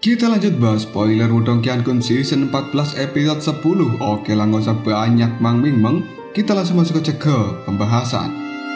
Kita lanjut bahas spoiler Wudong Qiankun season 14 episode 10. Oke lah, gak usah banyak meng. Kita langsung masuk aja ke pembahasan.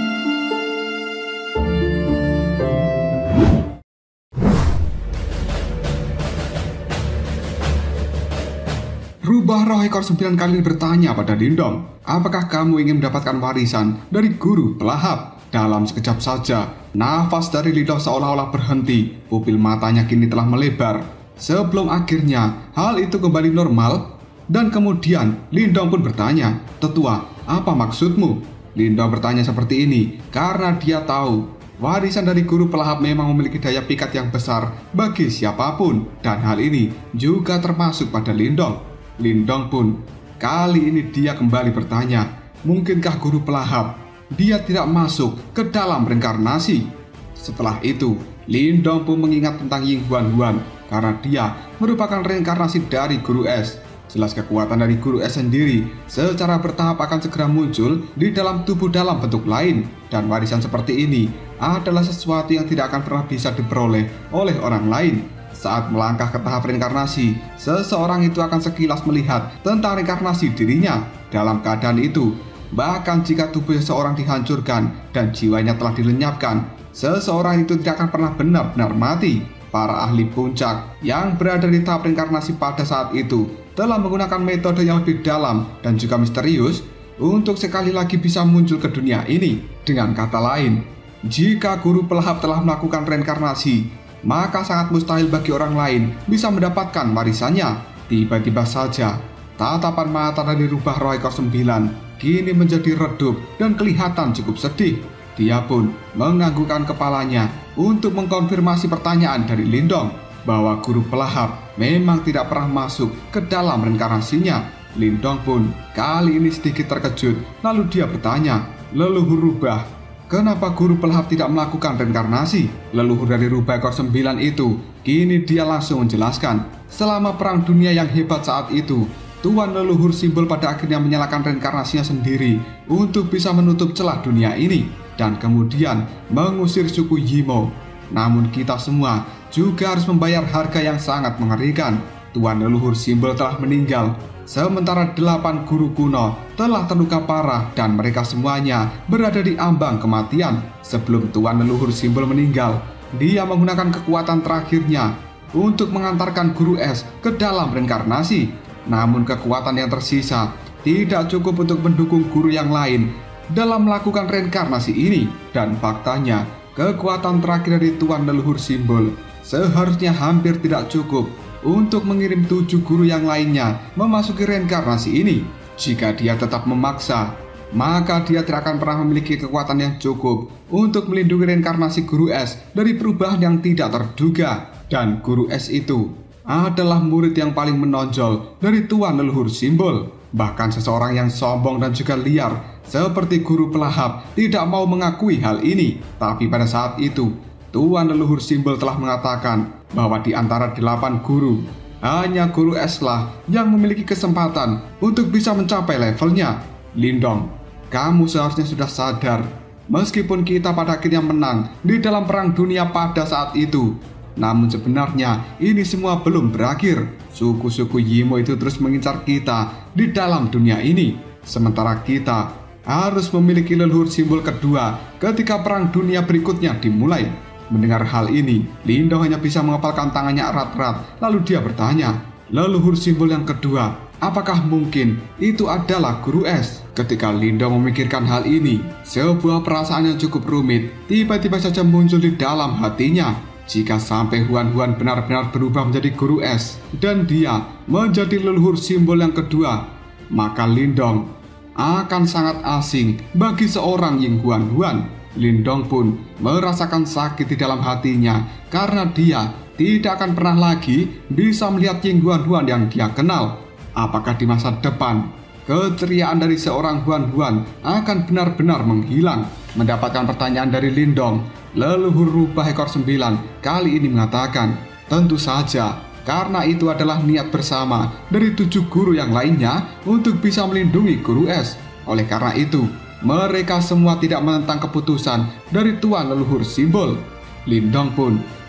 Rubah roh ekor 9 kali bertanya pada Lindong, apakah kamu ingin mendapatkan warisan dari guru pelahap? Dalam sekejap saja, nafas dari Lindong seolah-olah berhenti. Pupil matanya kini telah melebar. Sebelum akhirnya hal itu kembali normal, dan kemudian Lindong pun bertanya, "Tetua, apa maksudmu?" Lindong bertanya seperti ini karena dia tahu warisan dari guru pelahap memang memiliki daya pikat yang besar bagi siapapun, dan hal ini juga termasuk pada Lindong. Lindong pun kali ini dia kembali bertanya, mungkinkah guru pelahap dia tidak masuk ke dalam reinkarnasi? Setelah itu, Lindong pun mengingat tentang Ying Huan karena dia merupakan reinkarnasi dari Guru Es. Jelas kekuatan dari Guru Es sendiri secara bertahap akan segera muncul di dalam tubuh dalam bentuk lain, dan warisan seperti ini adalah sesuatu yang tidak akan pernah bisa diperoleh oleh orang lain. Saat melangkah ke tahap reinkarnasi, seseorang itu akan sekilas melihat tentang reinkarnasi dirinya. Dalam keadaan itu, bahkan jika tubuh seseorang dihancurkan dan jiwanya telah dilenyapkan, seseorang itu tidak akan pernah benar-benar mati. Para ahli puncak yang berada di tahap reinkarnasi pada saat itu telah menggunakan metode yang lebih dalam dan juga misterius untuk sekali lagi bisa muncul ke dunia ini. Dengan kata lain, jika guru pelahap telah melakukan reinkarnasi, maka sangat mustahil bagi orang lain bisa mendapatkan warisannya. Tiba-tiba saja, tatapan mata dari rubah roh ekor 9 kini menjadi redup dan kelihatan cukup sedih. Dia pun menganggukkan kepalanya untuk mengkonfirmasi pertanyaan dari Lindong bahwa guru pelahap memang tidak pernah masuk ke dalam reinkarnasinya. Lindong pun kali ini sedikit terkejut, lalu dia bertanya, "Leluhur rubah, kenapa guru pelahap tidak melakukan reinkarnasi?" Leluhur dari rubah ekor 9 itu kini dia langsung menjelaskan, selama perang dunia yang hebat saat itu, Tuan leluhur simbol pada akhirnya menyalakan reinkarnasinya sendiri untuk bisa menutup celah dunia ini dan kemudian mengusir suku Yimo. Namun kita semua juga harus membayar harga yang sangat mengerikan. Tuan leluhur simbol telah meninggal, sementara 8 guru kuno telah terluka parah dan mereka semuanya berada di ambang kematian. Sebelum Tuan leluhur simbol meninggal, dia menggunakan kekuatan terakhirnya untuk mengantarkan Guru Es ke dalam reinkarnasi. Namun kekuatan yang tersisa tidak cukup untuk mendukung guru yang lain dalam melakukan reinkarnasi ini. Dan faktanya, kekuatan terakhir dari Tuan leluhur simbol seharusnya hampir tidak cukup untuk mengirim 7 guru yang lainnya memasuki reinkarnasi ini. Jika dia tetap memaksa, maka dia tidak akan pernah memiliki kekuatan yang cukup untuk melindungi reinkarnasi Guru Es dari perubahan yang tidak terduga. Dan Guru Es itu adalah murid yang paling menonjol dari Tuan leluhur simbol. Bahkan seseorang yang sombong dan juga liar seperti guru pelahap tidak mau mengakui hal ini. Tapi pada saat itu, Tuan leluhur simbol telah mengatakan bahwa di antara 8 guru, hanya Guru Es lah yang memiliki kesempatan untuk bisa mencapai levelnya. Lindong, kamu seharusnya sudah sadar, meskipun kita pada akhirnya menang di dalam perang dunia pada saat itu, namun sebenarnya ini semua belum berakhir. Suku-suku Yimo itu terus mengincar kita di dalam dunia ini, sementara kita harus memiliki leluhur simbol kedua ketika perang dunia berikutnya dimulai. Mendengar hal ini, Lindong hanya bisa mengepalkan tangannya erat-erat, lalu dia bertanya, "Leluhur simbol yang kedua, apakah mungkin itu adalah Guru Es?" Ketika Lindong memikirkan hal ini, sebuah perasaan yang cukup rumit tiba-tiba saja muncul di dalam hatinya. Jika sampai Huan benar-benar berubah menjadi Guru Es dan dia menjadi leluhur simbol yang kedua, maka Lindong akan sangat asing bagi seorang Ying Huan. Lindong pun merasakan sakit di dalam hatinya karena dia tidak akan pernah lagi bisa melihat Ying Huan yang dia kenal. Apakah di masa depan keceriaan dari seorang Huan akan benar-benar menghilang? Mendapatkan pertanyaan dari Lindong, leluhur rubah ekor 9 kali ini mengatakan, "Tentu saja, karena itu adalah niat bersama dari 7 guru yang lainnya untuk bisa melindungi Guru Es. Oleh karena itu, mereka semua tidak menentang keputusan dari Tuan leluhur simbol." Lindong pun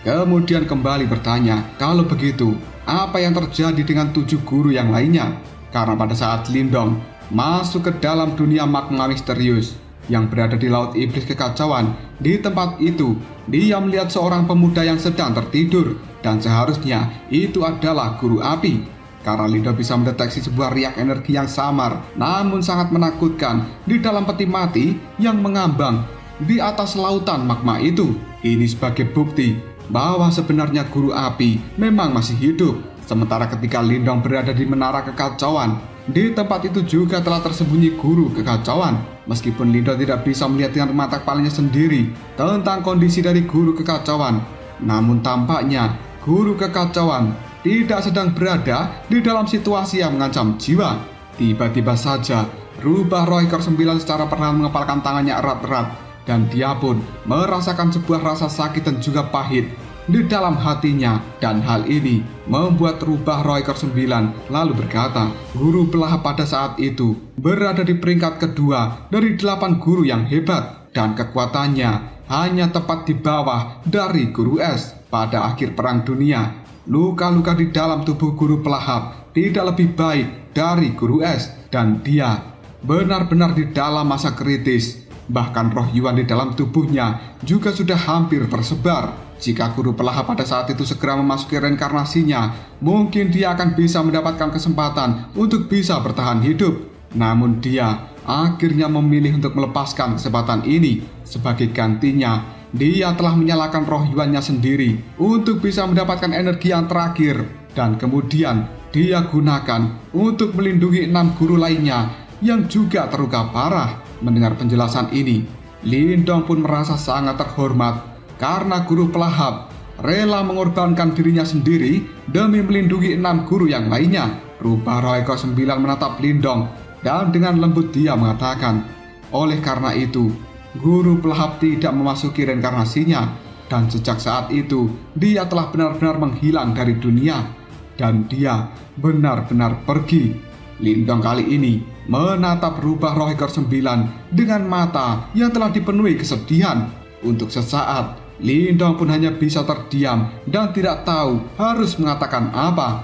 Kemudian kembali bertanya, kalau begitu, apa yang terjadi dengan 7 guru yang lainnya? Karena pada saat Lindong masuk ke dalam dunia magma misterius yang berada di Laut Iblis Kekacauan, di tempat itu dia melihat seorang pemuda yang sedang tertidur, dan seharusnya itu adalah guru api. Karena Lindong bisa mendeteksi sebuah riak energi yang samar namun sangat menakutkan di dalam peti mati yang mengambang di atas lautan magma itu. Ini sebagai bukti bahwa sebenarnya guru api memang masih hidup. Sementara ketika Lindong berada di menara kekacauan, di tempat itu juga telah tersembunyi guru kekacauan. Meskipun Lindong tidak bisa melihat dengan mata kepalanya sendiri tentang kondisi dari guru kekacauan, namun tampaknya guru kekacauan tidak sedang berada di dalam situasi yang mengancam jiwa. Tiba-tiba saja rubah roh ekor 9 secara perlahan mengepalkan tangannya erat-erat, dan dia pun merasakan sebuah rasa sakit dan juga pahit di dalam hatinya. Dan hal ini membuat rubah roh ekor 9 lalu berkata, guru pelahap pada saat itu berada di peringkat kedua dari 8 guru yang hebat, dan kekuatannya hanya tepat di bawah dari guru es. Pada akhir perang dunia, luka-luka di dalam tubuh guru pelahap tidak lebih baik dari guru es, dan dia benar-benar di dalam masa kritis. Bahkan roh Yuan di dalam tubuhnya juga sudah hampir tersebar. Jika guru pelahap pada saat itu segera memasuki reinkarnasinya, mungkin dia akan bisa mendapatkan kesempatan untuk bisa bertahan hidup. Namun dia akhirnya memilih untuk melepaskan kesempatan ini. Sebagai gantinya, dia telah menyalakan roh Yuannya sendiri untuk bisa mendapatkan energi yang terakhir, dan kemudian dia gunakan untuk melindungi 6 guru lainnya yang juga terluka parah. Mendengar penjelasan ini, Lindong pun merasa sangat terhormat karena guru pelahap rela mengorbankan dirinya sendiri demi melindungi 6 guru yang lainnya. Rubah roh ekor 9 menatap Lindong dan dengan lembut dia mengatakan, oleh karena itu, guru pelahap tidak memasuki reinkarnasinya, dan sejak saat itu dia telah benar-benar menghilang dari dunia, dan dia benar-benar pergi. Lindong kali ini menatap rubah roh ekor 9 dengan mata yang telah dipenuhi kesedihan. Untuk sesaat, Lindong pun hanya bisa terdiam dan tidak tahu harus mengatakan apa.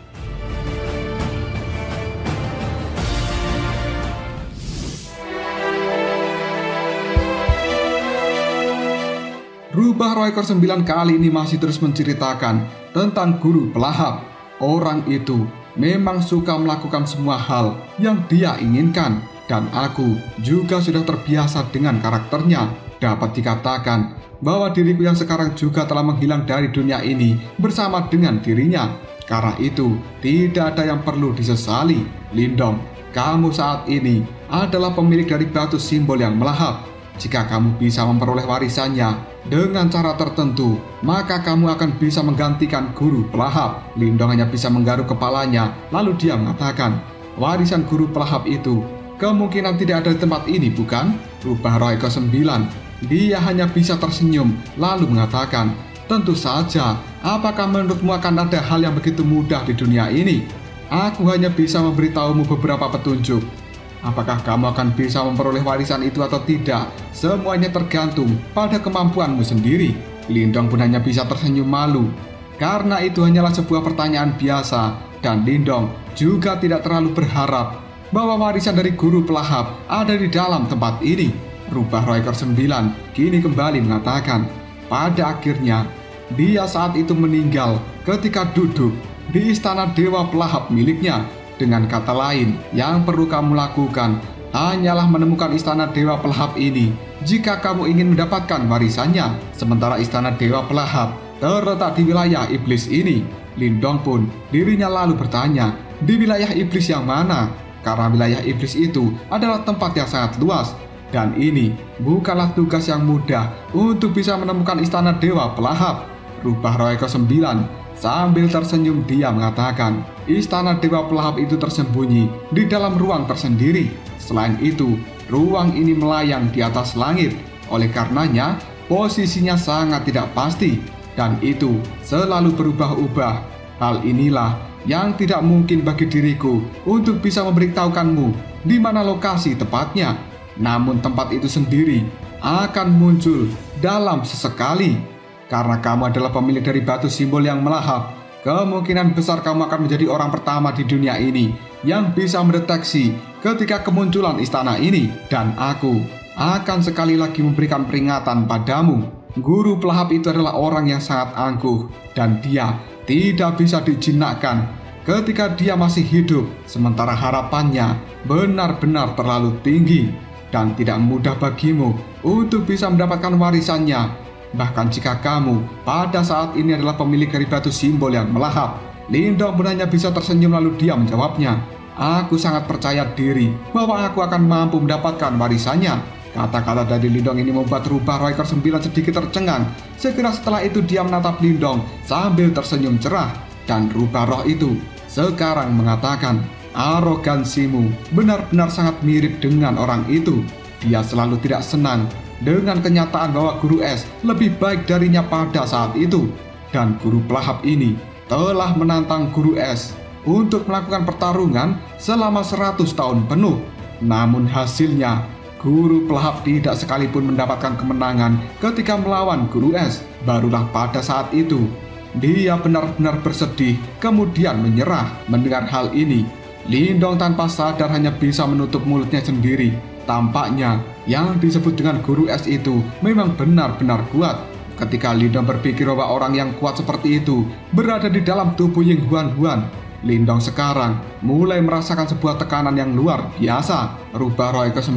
Rubah roh ekor 9 kali ini masih terus menceritakan tentang guru pelahap. Orang itu memang suka melakukan semua hal yang dia inginkan, dan aku juga sudah terbiasa dengan karakternya. Dapat dikatakan bahwa diriku yang sekarang juga telah menghilang dari dunia ini bersama dengan dirinya. Karena itu, tidak ada yang perlu disesali. Lindong, kamu saat ini adalah pemilik dari batu simbol yang melahap. Jika kamu bisa memperoleh warisannya dengan cara tertentu, maka kamu akan bisa menggantikan guru pelahap. Lindong hanya bisa menggaruk kepalanya, lalu dia mengatakan, warisan guru pelahap itu kemungkinan tidak ada di tempat ini, bukan? Rubah roh ekor 9. Dia hanya bisa tersenyum, lalu mengatakan, tentu saja, apakah menurutmu akan ada hal yang begitu mudah di dunia ini? Aku hanya bisa memberitahumu beberapa petunjuk. Apakah kamu akan bisa memperoleh warisan itu atau tidak? Semuanya tergantung pada kemampuanmu sendiri. Lindong pun hanya bisa tersenyum malu, karena itu hanyalah sebuah pertanyaan biasa, dan Lindong juga tidak terlalu berharap bahwa warisan dari guru pelahap ada di dalam tempat ini. Rubah roh ekor 9 kini kembali mengatakan, pada akhirnya dia saat itu meninggal ketika duduk di istana dewa pelahap miliknya. Dengan kata lain, yang perlu kamu lakukan hanyalah menemukan istana dewa pelahap ini jika kamu ingin mendapatkan warisannya. Sementara istana dewa pelahap terletak di wilayah iblis ini. Lindong pun dirinya lalu bertanya, di wilayah iblis yang mana? Karena wilayah iblis itu adalah tempat yang sangat luas, dan ini bukanlah tugas yang mudah untuk bisa menemukan istana dewa pelahap. Rubah roh ekor 9 sambil tersenyum dia mengatakan, istana dewa pelahap itu tersembunyi di dalam ruang tersendiri. Selain itu, ruang ini melayang di atas langit. Oleh karenanya, posisinya sangat tidak pasti, dan itu selalu berubah-ubah. Hal inilah yang tidak mungkin bagi diriku untuk bisa memberitahukanmu di mana lokasi tepatnya. Namun tempat itu sendiri akan muncul dalam sesekali. Karena kamu adalah pemilik dari batu simbol yang melahap, kemungkinan besar kamu akan menjadi orang pertama di dunia ini yang bisa mendeteksi ketika kemunculan istana ini. Dan aku akan sekali lagi memberikan peringatan padamu. Guru pelahap itu adalah orang yang sangat angkuh, dan dia tidak bisa dijinakkan ketika dia masih hidup, sementara harapannya benar-benar terlalu tinggi dan tidak mudah bagimu untuk bisa mendapatkan warisannya. Bahkan jika kamu pada saat ini adalah pemilik dari batu simbol yang melahap. Lindong pun hanya bisa tersenyum lalu dia menjawabnya, aku sangat percaya diri bahwa aku akan mampu mendapatkan warisannya. Kata-kata dari Lindong ini membuat rubah roh ekor 9 sedikit tercengang. Segera setelah itu dia menatap Lindong sambil tersenyum cerah. Dan rubah roh itu sekarang mengatakan, arogansimu benar-benar sangat mirip dengan orang itu. Dia selalu tidak senang dengan kenyataan bahwa Guru Es lebih baik darinya pada saat itu. Dan guru pelahap ini telah menantang Guru Es untuk melakukan pertarungan selama 100 tahun penuh. Namun hasilnya, guru pelahap tidak sekalipun mendapatkan kemenangan ketika melawan Guru Es. Barulah pada saat itu dia benar-benar bersedih, kemudian menyerah. Mendengar hal ini, Lindong tanpa sadar hanya bisa menutup mulutnya sendiri. Tampaknya yang disebut dengan Guru Es itu memang benar-benar kuat. Ketika Lindong berpikir bahwa orang yang kuat seperti itu berada di dalam tubuh Ying Huan, Lindong sekarang mulai merasakan sebuah tekanan yang luar biasa. Rubah roh ke-9,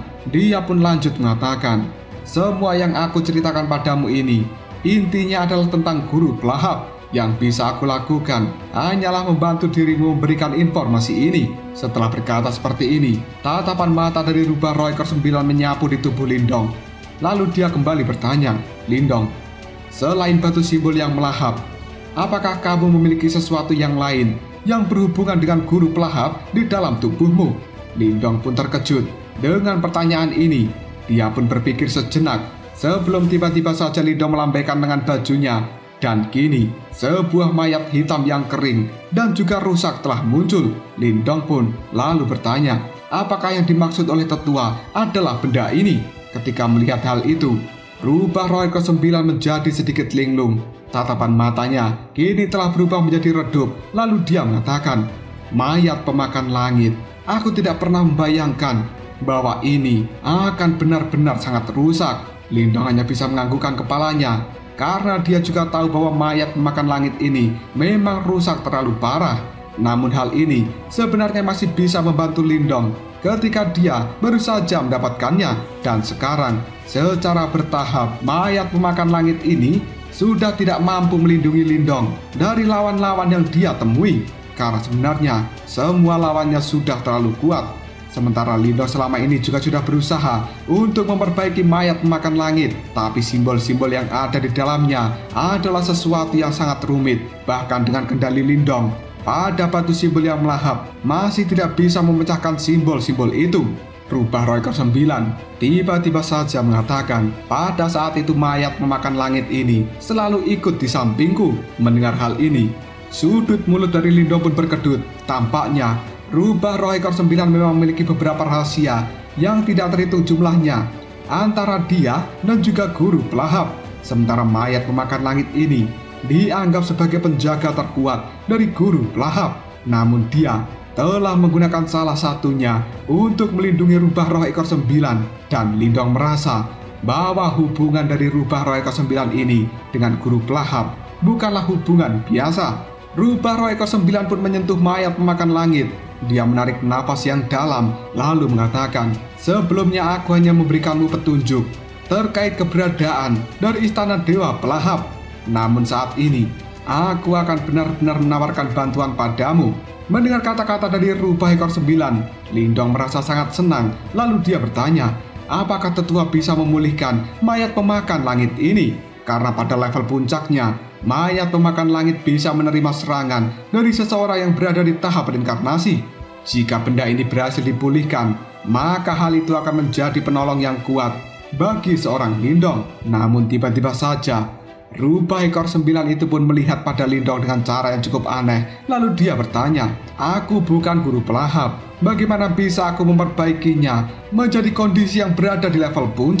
dia pun lanjut mengatakan, semua yang aku ceritakan padamu ini intinya adalah tentang guru pelahap. Yang bisa aku lakukan hanyalah membantu dirimu memberikan informasi ini. Setelah berkata seperti ini, tatapan mata dari rubah roh ekor 9 menyapu di tubuh Lindong. Lalu dia kembali bertanya, Lindong, selain batu simbol yang melahap, apakah kamu memiliki sesuatu yang lain yang berhubungan dengan guru pelahap di dalam tubuhmu? Lindong pun terkejut dengan pertanyaan ini. Dia pun berpikir sejenak sebelum tiba-tiba saja Lindong melambaikan lengan bajunya. Dan kini, sebuah mayat hitam yang kering dan juga rusak telah muncul. Lindong pun lalu bertanya, apakah yang dimaksud oleh tetua adalah benda ini? Ketika melihat hal itu, rubah roh ke-9 menjadi sedikit linglung. Tatapan matanya kini telah berubah menjadi redup. Lalu dia mengatakan, mayat pemakan langit. Aku tidak pernah membayangkan bahwa ini akan benar-benar sangat rusak. Lindong hanya bisa menganggukkan kepalanya, karena dia juga tahu bahwa mayat pemakan langit ini memang rusak terlalu parah. Namun hal ini sebenarnya masih bisa membantu Lindong ketika dia baru saja mendapatkannya. Dan sekarang secara bertahap mayat pemakan langit ini sudah tidak mampu melindungi Lindong dari lawan-lawan yang dia temui. Karena sebenarnya semua lawannya sudah terlalu kuat. Sementara Lindong selama ini juga sudah berusaha untuk memperbaiki mayat pemakan langit, tapi simbol-simbol yang ada di dalamnya adalah sesuatu yang sangat rumit. Bahkan dengan kendali Lindong pada batu simbol yang melahap masih tidak bisa memecahkan simbol-simbol itu. Rubah roh ke-9 tiba-tiba saja mengatakan, pada saat itu mayat pemakan langit ini selalu ikut di sampingku. Mendengar hal ini, sudut mulut dari Lindong pun berkedut. Tampaknya rubah roh ekor 9 memang memiliki beberapa rahasia yang tidak terhitung jumlahnya antara dia dan juga guru pelahap. Sementara mayat pemakan langit ini dianggap sebagai penjaga terkuat dari guru pelahap. Namun dia telah menggunakan salah satunya untuk melindungi rubah roh ekor 9. Dan Lindong merasa bahwa hubungan dari rubah roh ekor 9 ini dengan guru pelahap bukanlah hubungan biasa. Rubah roh ekor 9 pun menyentuh mayat pemakan langit. Dia menarik napas yang dalam lalu mengatakan, sebelumnya aku hanya memberikanmu petunjuk terkait keberadaan dari istana dewa pelahap. Namun saat ini aku akan benar-benar menawarkan bantuan padamu. Mendengar kata-kata dari rubah ekor 9, Lindong merasa sangat senang. Lalu dia bertanya, apakah tetua bisa memulihkan mayat pemakan langit ini? Karena pada level puncaknya, mayat pemakan langit bisa menerima serangan dari seseorang yang berada di tahap reinkarnasi. Jika benda ini berhasil dipulihkan, maka hal itu akan menjadi penolong yang kuat bagi seorang Lindong. Namun tiba-tiba saja, rubah ekor 9 itu pun melihat pada Lindong dengan cara yang cukup aneh. Lalu dia bertanya, aku bukan guru pelahap. Bagaimana bisa aku memperbaikinya menjadi kondisi yang berada di level puncak?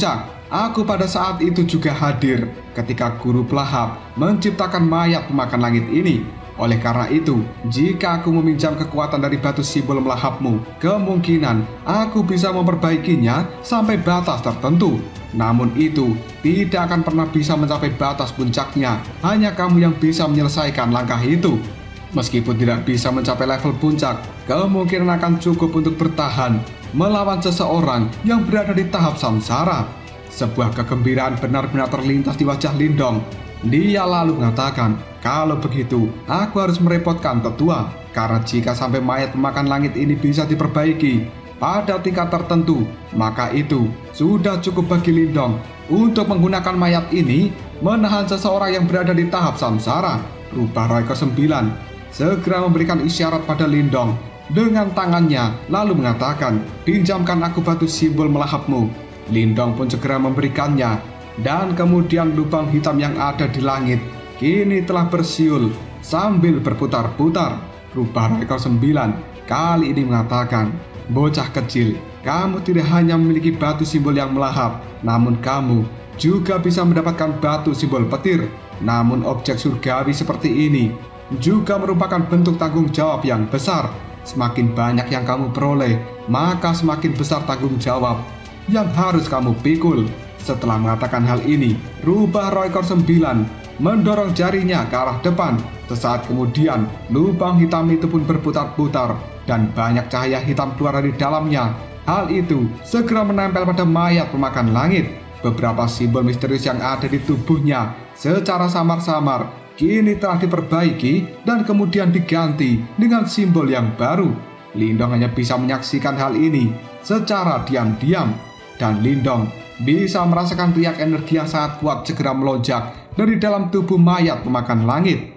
aku pada saat itu juga hadir ketika guru pelahap menciptakan mayat pemakan langit ini. Oleh karena itu, jika aku meminjam kekuatan dari batu simbol melahapmu, kemungkinan aku bisa memperbaikinya sampai batas tertentu. Namun itu tidak akan pernah bisa mencapai batas puncaknya. Hanya kamu yang bisa menyelesaikan langkah itu. Meskipun tidak bisa mencapai level puncak, kemungkinan akan cukup untuk bertahan melawan seseorang yang berada di tahap samsara. Sebuah kegembiraan benar-benar terlintas di wajah Lindong. Dia lalu mengatakan, kalau begitu, aku harus merepotkan tetua. Karena jika sampai mayat pemakan langit ini bisa diperbaiki pada tingkat tertentu, maka itu sudah cukup bagi Lindong untuk menggunakan mayat ini menahan seseorang yang berada di tahap samsara. Rubah roh ke-9 segera memberikan isyarat pada Lindong dengan tangannya, lalu mengatakan, pinjamkan aku batu simbol melahapmu. Lindong pun segera memberikannya, dan kemudian lubang hitam yang ada di langit kini telah bersiul sambil berputar-putar. Rubah roh ke-9 kali ini mengatakan, bocah kecil, kamu tidak hanya memiliki batu simbol yang melahap, namun kamu juga bisa mendapatkan batu simbol petir. Namun objek surgawi seperti ini juga merupakan bentuk tanggung jawab yang besar. Semakin banyak yang kamu peroleh, maka semakin besar tanggung jawab yang harus kamu pikul. Setelah mengatakan hal ini, Rubah roh ekor 9 mendorong jarinya ke arah depan. Sesaat kemudian, lubang hitam itu pun berputar-putar dan banyak cahaya hitam keluar dari dalamnya. Hal itu segera menempel pada mayat pemakan langit. Beberapa simbol misterius yang ada di tubuhnya secara samar-samar kini telah diperbaiki dan kemudian diganti dengan simbol yang baru. Lindong hanya bisa menyaksikan hal ini secara diam-diam, dan Lindong bisa merasakan riak energi yang sangat kuat segera melonjak dari dalam tubuh mayat pemakan langit.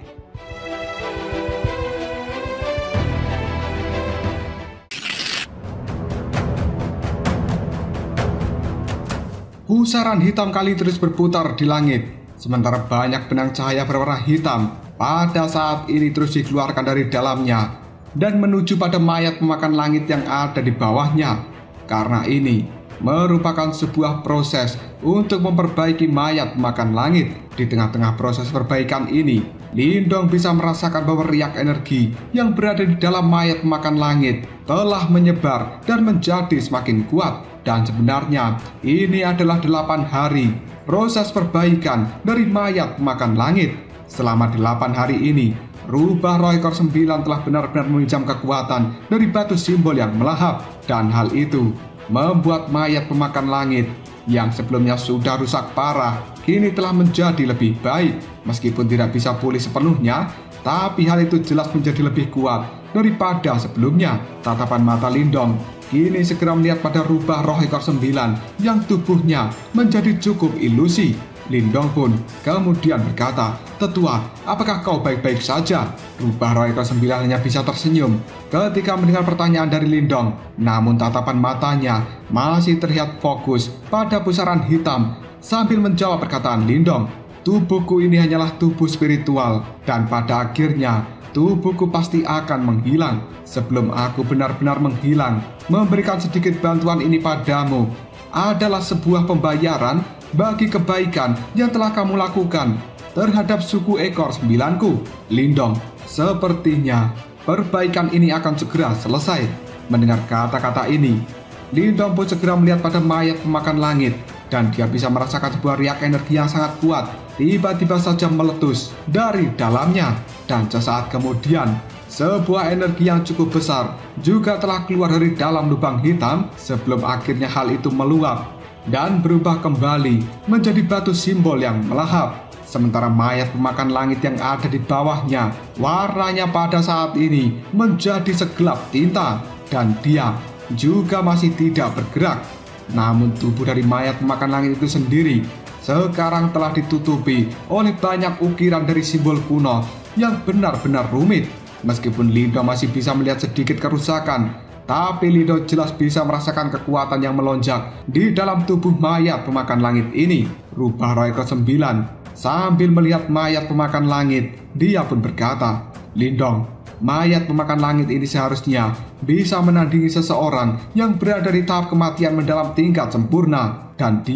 Pusaran hitam kali terus berputar di langit, sementara banyak benang cahaya berwarna hitam pada saat ini terus dikeluarkan dari dalamnya dan menuju pada mayat pemakan langit yang ada di bawahnya. Karena ini merupakan sebuah proses untuk memperbaiki mayat pemakan langit. Di tengah-tengah proses perbaikan ini, Lindong bisa merasakan bahwa riak energi yang berada di dalam mayat pemakan langit telah menyebar dan menjadi semakin kuat. Dan sebenarnya ini adalah 8 hari proses perbaikan dari mayat pemakan langit. Selama 8 hari ini, Rubah roh ekor 9 telah benar-benar meminjam kekuatan dari batu simbol yang melahap. Dan hal itu membuat mayat pemakan langit yang sebelumnya sudah rusak parah kini telah menjadi lebih baik. Meskipun tidak bisa pulih sepenuhnya, tapi hal itu jelas menjadi lebih kuat daripada sebelumnya. Tatapan mata Lindong kini segera melihat pada Rubah roh ekor 9 yang tubuhnya menjadi cukup ilusi. Lindong pun kemudian berkata, "Tetua, apakah kau baik-baik saja?" Rubah roh ekor 9 hanya bisa tersenyum ketika mendengar pertanyaan dari Lindong. Namun tatapan matanya masih terlihat fokus pada pusaran hitam sambil menjawab perkataan Lindong. "Tubuhku ini hanyalah tubuh spiritual, dan pada akhirnya tubuhku pasti akan menghilang. Sebelum aku benar-benar menghilang, memberikan sedikit bantuan ini padamu adalah sebuah pembayaran bagi kebaikan yang telah kamu lakukan terhadap suku ekor 9-ku. Lindong, sepertinya perbaikan ini akan segera selesai." Mendengar kata-kata ini, Lindong pun segera melihat pada mayat pemakan langit, dan dia bisa merasakan sebuah riak energi yang sangat kuat tiba-tiba saja meletus dari dalamnya. Dan sesaat kemudian, sebuah energi yang cukup besar juga telah keluar dari dalam lubang hitam sebelum akhirnya hal itu meluap dan berubah kembali menjadi batu simbol yang melahap. Sementara mayat pemakan langit yang ada di bawahnya, warnanya pada saat ini menjadi segelap tinta, dan dia juga masih tidak bergerak. Namun tubuh dari mayat pemakan langit itu sendiri sekarang telah ditutupi oleh banyak ukiran dari simbol kuno yang benar-benar rumit. Meskipun Lindong masih bisa melihat sedikit kerusakan, tapi Lindong jelas bisa merasakan kekuatan yang melonjak di dalam tubuh mayat pemakan langit ini. Rubah roh ekor 9 sambil melihat mayat pemakan langit, dia pun berkata, "Lindong, mayat pemakan langit ini seharusnya bisa menandingi seseorang yang berada di tahap kematian mendalam tingkat sempurna, dan dia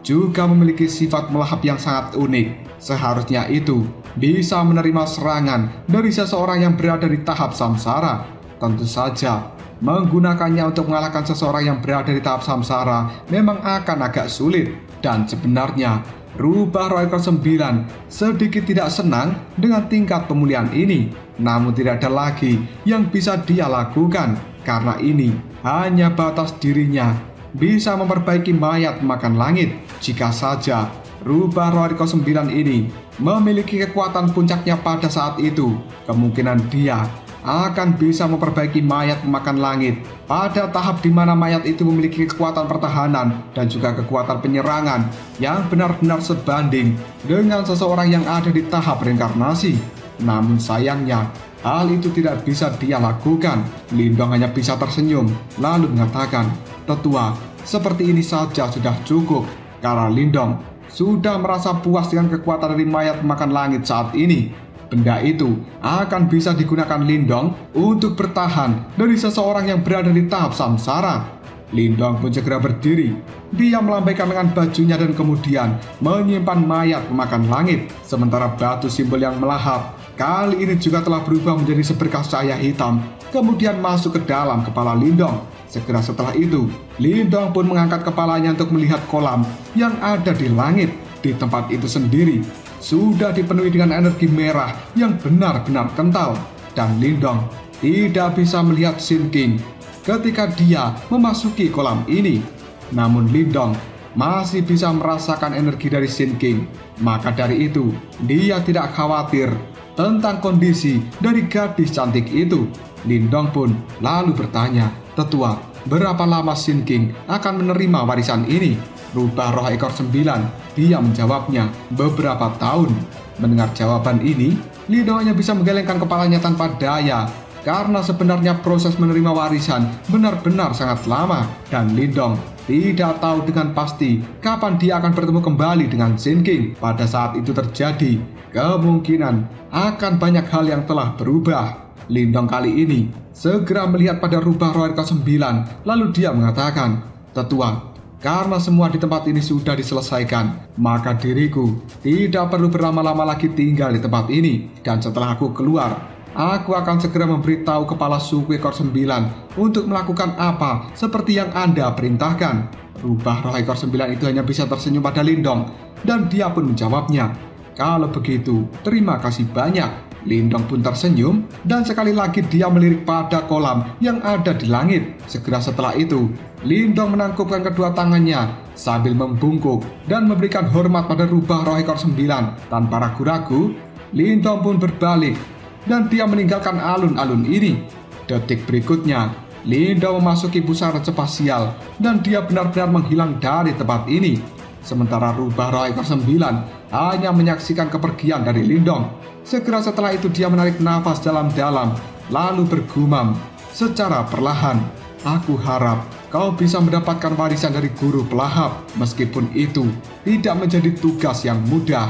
juga memiliki sifat melahap yang sangat unik. Seharusnya itu bisa menerima serangan dari seseorang yang berada di tahap samsara. Tentu saja, menggunakannya untuk mengalahkan seseorang yang berada di tahap samsara memang akan agak sulit. Dan sebenarnya, Rubah Roh ekor 9 sedikit tidak senang dengan tingkat pemulihan ini. Namun tidak ada lagi yang bisa dia lakukan, karena ini hanya batas dirinya bisa memperbaiki mayat makan langit. Jika saja Rubah Roh ekor 9 ini memiliki kekuatan puncaknya pada saat itu, kemungkinan dia akan bisa memperbaiki mayat pemakan langit pada tahap di mana mayat itu memiliki kekuatan pertahanan dan juga kekuatan penyerangan yang benar-benar sebanding dengan seseorang yang ada di tahap reinkarnasi. Namun sayangnya, hal itu tidak bisa dia lakukan. Lindong hanya bisa tersenyum lalu mengatakan, "Tetua, seperti ini saja sudah cukup." Karena Lindong sudah merasa puas dengan kekuatan dari mayat pemakan langit saat ini. Benda itu akan bisa digunakan Lindong untuk bertahan dari seseorang yang berada di tahap samsara. Lindong pun segera berdiri. Dia melambaikan lengan bajunya dan kemudian menyimpan mayat pemakan langit. Sementara batu simbol yang melahap kali ini juga telah berubah menjadi seberkas cahaya hitam, kemudian masuk ke dalam kepala Lindong. Segera setelah itu, Lindong pun mengangkat kepalanya untuk melihat kolam yang ada di langit. Di tempat itu sendiri sudah dipenuhi dengan energi merah yang benar-benar kental, dan Lindong tidak bisa melihat Sin King ketika dia memasuki kolam ini. Namun Lindong masih bisa merasakan energi dari Sin King. Maka dari itu, dia tidak khawatir tentang kondisi dari gadis cantik itu. Lindong pun lalu bertanya, "Tetua, berapa lama Sin King akan menerima warisan ini?" Rubah Roh ekor 9 dia menjawabnya, "Beberapa tahun." Mendengar jawaban ini, Lindong hanya bisa menggelengkan kepalanya tanpa daya, karena sebenarnya proses menerima warisan benar-benar sangat lama, dan Lindong tidak tahu dengan pasti kapan dia akan bertemu kembali dengan Sin King. Pada saat itu terjadi, kemungkinan akan banyak hal yang telah berubah. Lindong kali ini segera melihat pada Rubah Roh ekor 9, lalu dia mengatakan, "Tetua, karena semua di tempat ini sudah diselesaikan, maka diriku tidak perlu berlama-lama lagi tinggal di tempat ini. Dan setelah aku keluar, aku akan segera memberitahu kepala suku ekor 9 untuk melakukan apa seperti yang Anda perintahkan." Rubah Roh ekor 9 itu hanya bisa tersenyum pada Lindong, dan dia pun menjawabnya, "Kalau begitu, terima kasih banyak." Lindong pun tersenyum, dan sekali lagi dia melirik pada kolam yang ada di langit. Segera setelah itu, Lindong menangkupkan kedua tangannya sambil membungkuk dan memberikan hormat pada Rubah Roh ekor 9. Tanpa ragu-ragu, Lindong pun berbalik dan dia meninggalkan alun-alun ini. Detik berikutnya, Lindong memasuki pusara spasial dan dia benar-benar menghilang dari tempat ini. Sementara Rubah Roh ekor 9 hanya menyaksikan kepergian dari Lindong. Segera setelah itu dia menarik nafas dalam-dalam lalu bergumam secara perlahan, "Aku harap kau bisa mendapatkan warisan dari guru pelahap, meskipun itu tidak menjadi tugas yang mudah."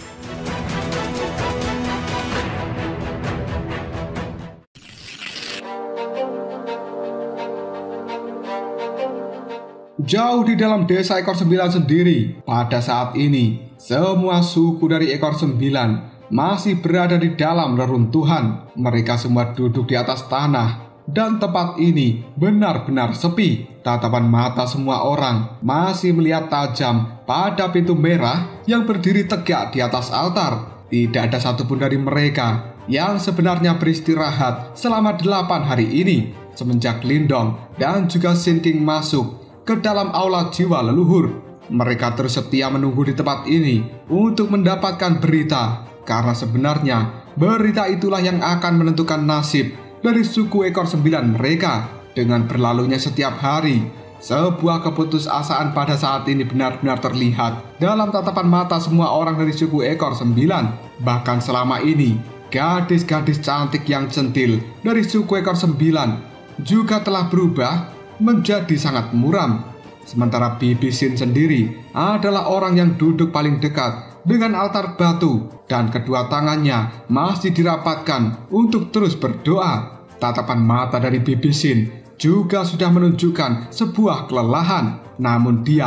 Jauh di dalam desa ekor 9 sendiri, pada saat ini semua suku dari ekor 9 masih berada di dalam reruntuhan. Mereka semua duduk di atas tanah, dan tempat ini benar-benar sepi. Tatapan mata semua orang masih melihat tajam pada pintu merah yang berdiri tegak di atas altar. Tidak ada satupun dari mereka yang sebenarnya beristirahat selama 8 hari ini, semenjak Lindong dan juga Sin King masuk ke dalam aula jiwa leluhur. Mereka terus setia menunggu di tempat ini untuk mendapatkan berita, karena sebenarnya berita itulah yang akan menentukan nasib dari suku ekor 9 mereka. Dengan berlalunya setiap hari, sebuah keputusasaan pada saat ini benar-benar terlihat dalam tatapan mata semua orang dari suku ekor 9. Bahkan selama ini, gadis-gadis cantik yang centil dari suku ekor 9 juga telah berubah menjadi sangat muram. Sementara Bibi Sin sendiri adalah orang yang duduk paling dekat dengan altar batu, dan kedua tangannya masih dirapatkan untuk terus berdoa. Tatapan mata dari Bibi Sin juga sudah menunjukkan sebuah kelelahan, namun dia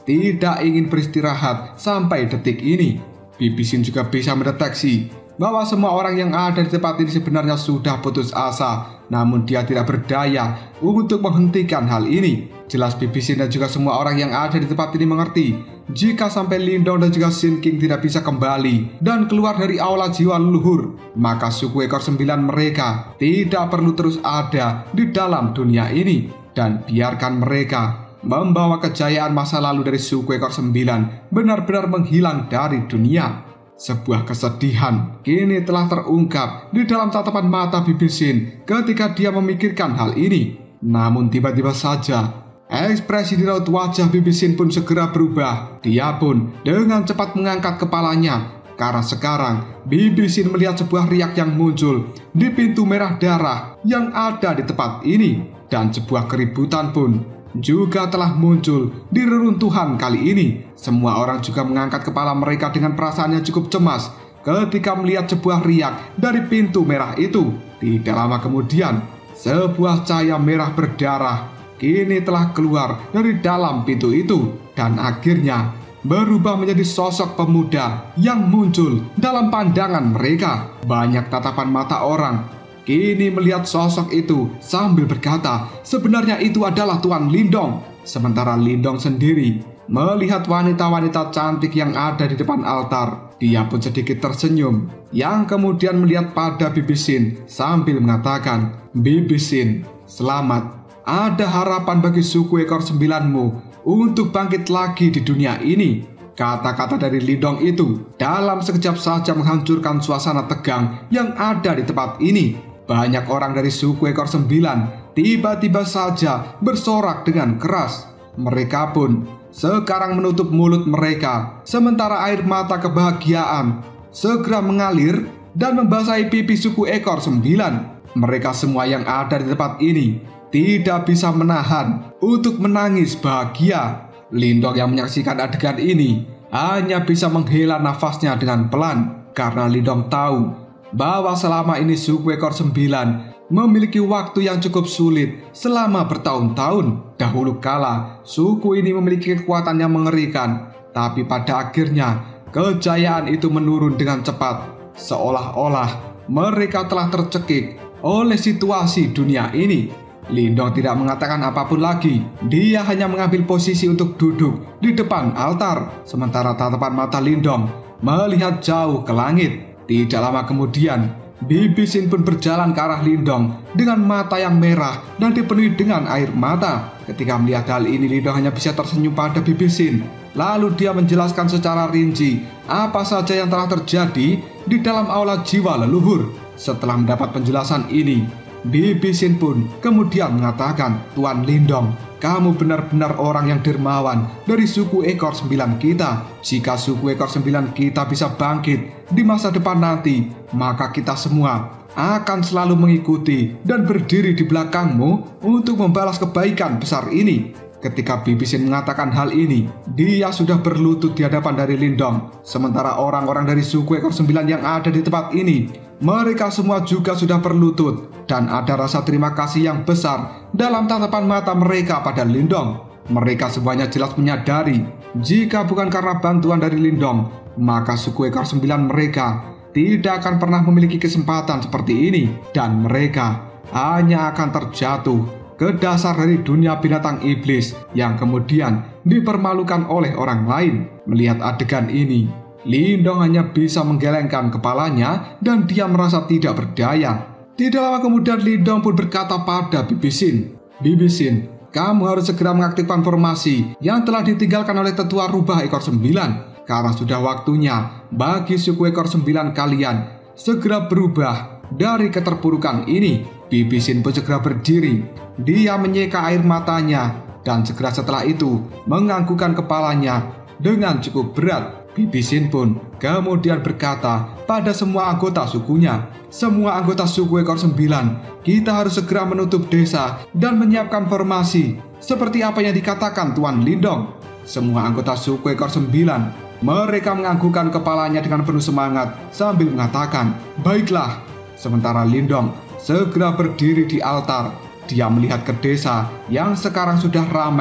tidak ingin beristirahat sampai detik ini. Bibi Shin juga bisa mendeteksi bahwa semua orang yang ada di tempat ini sebenarnya sudah putus asa, namun dia tidak berdaya untuk menghentikan hal ini. Jelas Bibi Shin dan juga semua orang yang ada di tempat ini mengerti, jika sampai Lindong dan juga Shin King tidak bisa kembali dan keluar dari aula jiwa leluhur, maka suku ekor 9 mereka tidak perlu terus ada di dalam dunia ini. Dan biarkan mereka membawa kejayaan masa lalu dari suku ekor 9 benar-benar menghilang dari dunia. Sebuah kesedihan kini telah terungkap di dalam tatapan mata Bibi Shin ketika dia memikirkan hal ini. Namun tiba-tiba saja ekspresi di raut wajah Bibi Shin pun segera berubah. Dia pun dengan cepat mengangkat kepalanya, karena sekarang Bibi Shin melihat sebuah riak yang muncul di pintu merah darah yang ada di tempat ini. Dan sebuah keributan pun juga telah muncul di reruntuhan kali ini. Semua orang juga mengangkat kepala mereka dengan perasaan yang cukup cemas ketika melihat sebuah riak dari pintu merah itu. Tidak lama kemudian, sebuah cahaya merah berdarah kini telah keluar dari dalam pintu itu dan akhirnya berubah menjadi sosok pemuda yang muncul dalam pandangan mereka. Banyak tatapan mata orang kini melihat sosok itu sambil berkata, sebenarnya itu adalah Tuan Lindong. Sementara Lindong sendiri melihat wanita-wanita cantik yang ada di depan altar. Dia pun sedikit tersenyum, yang kemudian melihat pada Bibi Shin sambil mengatakan, Bibi Shin, selamat. Ada harapan bagi suku ekor 9-mu untuk bangkit lagi di dunia ini. Kata-kata dari Lindong itu dalam sekejap saja menghancurkan suasana tegang yang ada di tempat ini. Banyak orang dari suku ekor 9 tiba-tiba saja bersorak dengan keras. Mereka pun sekarang menutup mulut mereka, sementara air mata kebahagiaan segera mengalir dan membasahi pipi suku ekor 9. Mereka semua yang ada di tempat ini tidak bisa menahan untuk menangis bahagia. Lindong yang menyaksikan adegan ini hanya bisa menghela nafasnya dengan pelan, karena Lindong tahu bahwa selama ini suku ekor 9 memiliki waktu yang cukup sulit selama bertahun-tahun. Dahulu kala, suku ini memiliki kekuatan yang mengerikan, tapi pada akhirnya kejayaan itu menurun dengan cepat, seolah-olah mereka telah tercekik oleh situasi dunia ini. Lindong tidak mengatakan apapun lagi. Dia hanya mengambil posisi untuk duduk di depan altar, sementara tatapan mata Lindong melihat jauh ke langit. Tidak lama kemudian, Bibi Shin pun berjalan ke arah Lindong dengan mata yang merah dan dipenuhi dengan air mata. Ketika melihat hal ini, Lindong hanya bisa tersenyum pada Bibi Shin. Lalu dia menjelaskan secara rinci apa saja yang telah terjadi di dalam aula jiwa leluhur. Setelah mendapat penjelasan ini, Bibi Shin pun kemudian mengatakan, Tuan Lindong, kamu benar-benar orang yang dermawan dari suku ekor 9 kita. Jika suku ekor 9 kita bisa bangkit di masa depan nanti, maka kita semua akan selalu mengikuti dan berdiri di belakangmu untuk membalas kebaikan besar ini. Ketika Bibi Shin mengatakan hal ini, dia sudah berlutut di hadapan dari Lindong. Sementara orang-orang dari suku ekor 9 yang ada di tempat ini, mereka semua juga sudah berlutut. Dan ada rasa terima kasih yang besar dalam tatapan mata mereka pada Lindong. Mereka semuanya jelas menyadari, jika bukan karena bantuan dari Lindong, maka suku ekor 9 mereka tidak akan pernah memiliki kesempatan seperti ini. Dan mereka hanya akan terjatuh ke dasar dari dunia binatang iblis yang kemudian dipermalukan oleh orang lain. Melihat adegan ini, Lindong hanya bisa menggelengkan kepalanya dan dia merasa tidak berdaya. Tidak lama kemudian Lindong pun berkata pada Bibi Shin, Bibi Shin, kamu harus segera mengaktifkan formasi yang telah ditinggalkan oleh tetua rubah ekor 9. Karena sudah waktunya bagi suku ekor 9 kalian segera berubah dari keterpurukan ini. Bibi Shin pun segera berdiri. Dia menyeka air matanya dan segera setelah itu menganggukkan kepalanya dengan cukup berat. Bibi Shin pun kemudian berkata pada semua anggota sukunya, semua anggota suku ekor 9, kita harus segera menutup desa dan menyiapkan formasi seperti apa yang dikatakan Tuan Lindong. Semua anggota suku ekor 9, mereka menganggukkan kepalanya dengan penuh semangat sambil mengatakan, baiklah. Sementara Lindong segera berdiri di altar. Dia melihat ke desa yang sekarang sudah ramai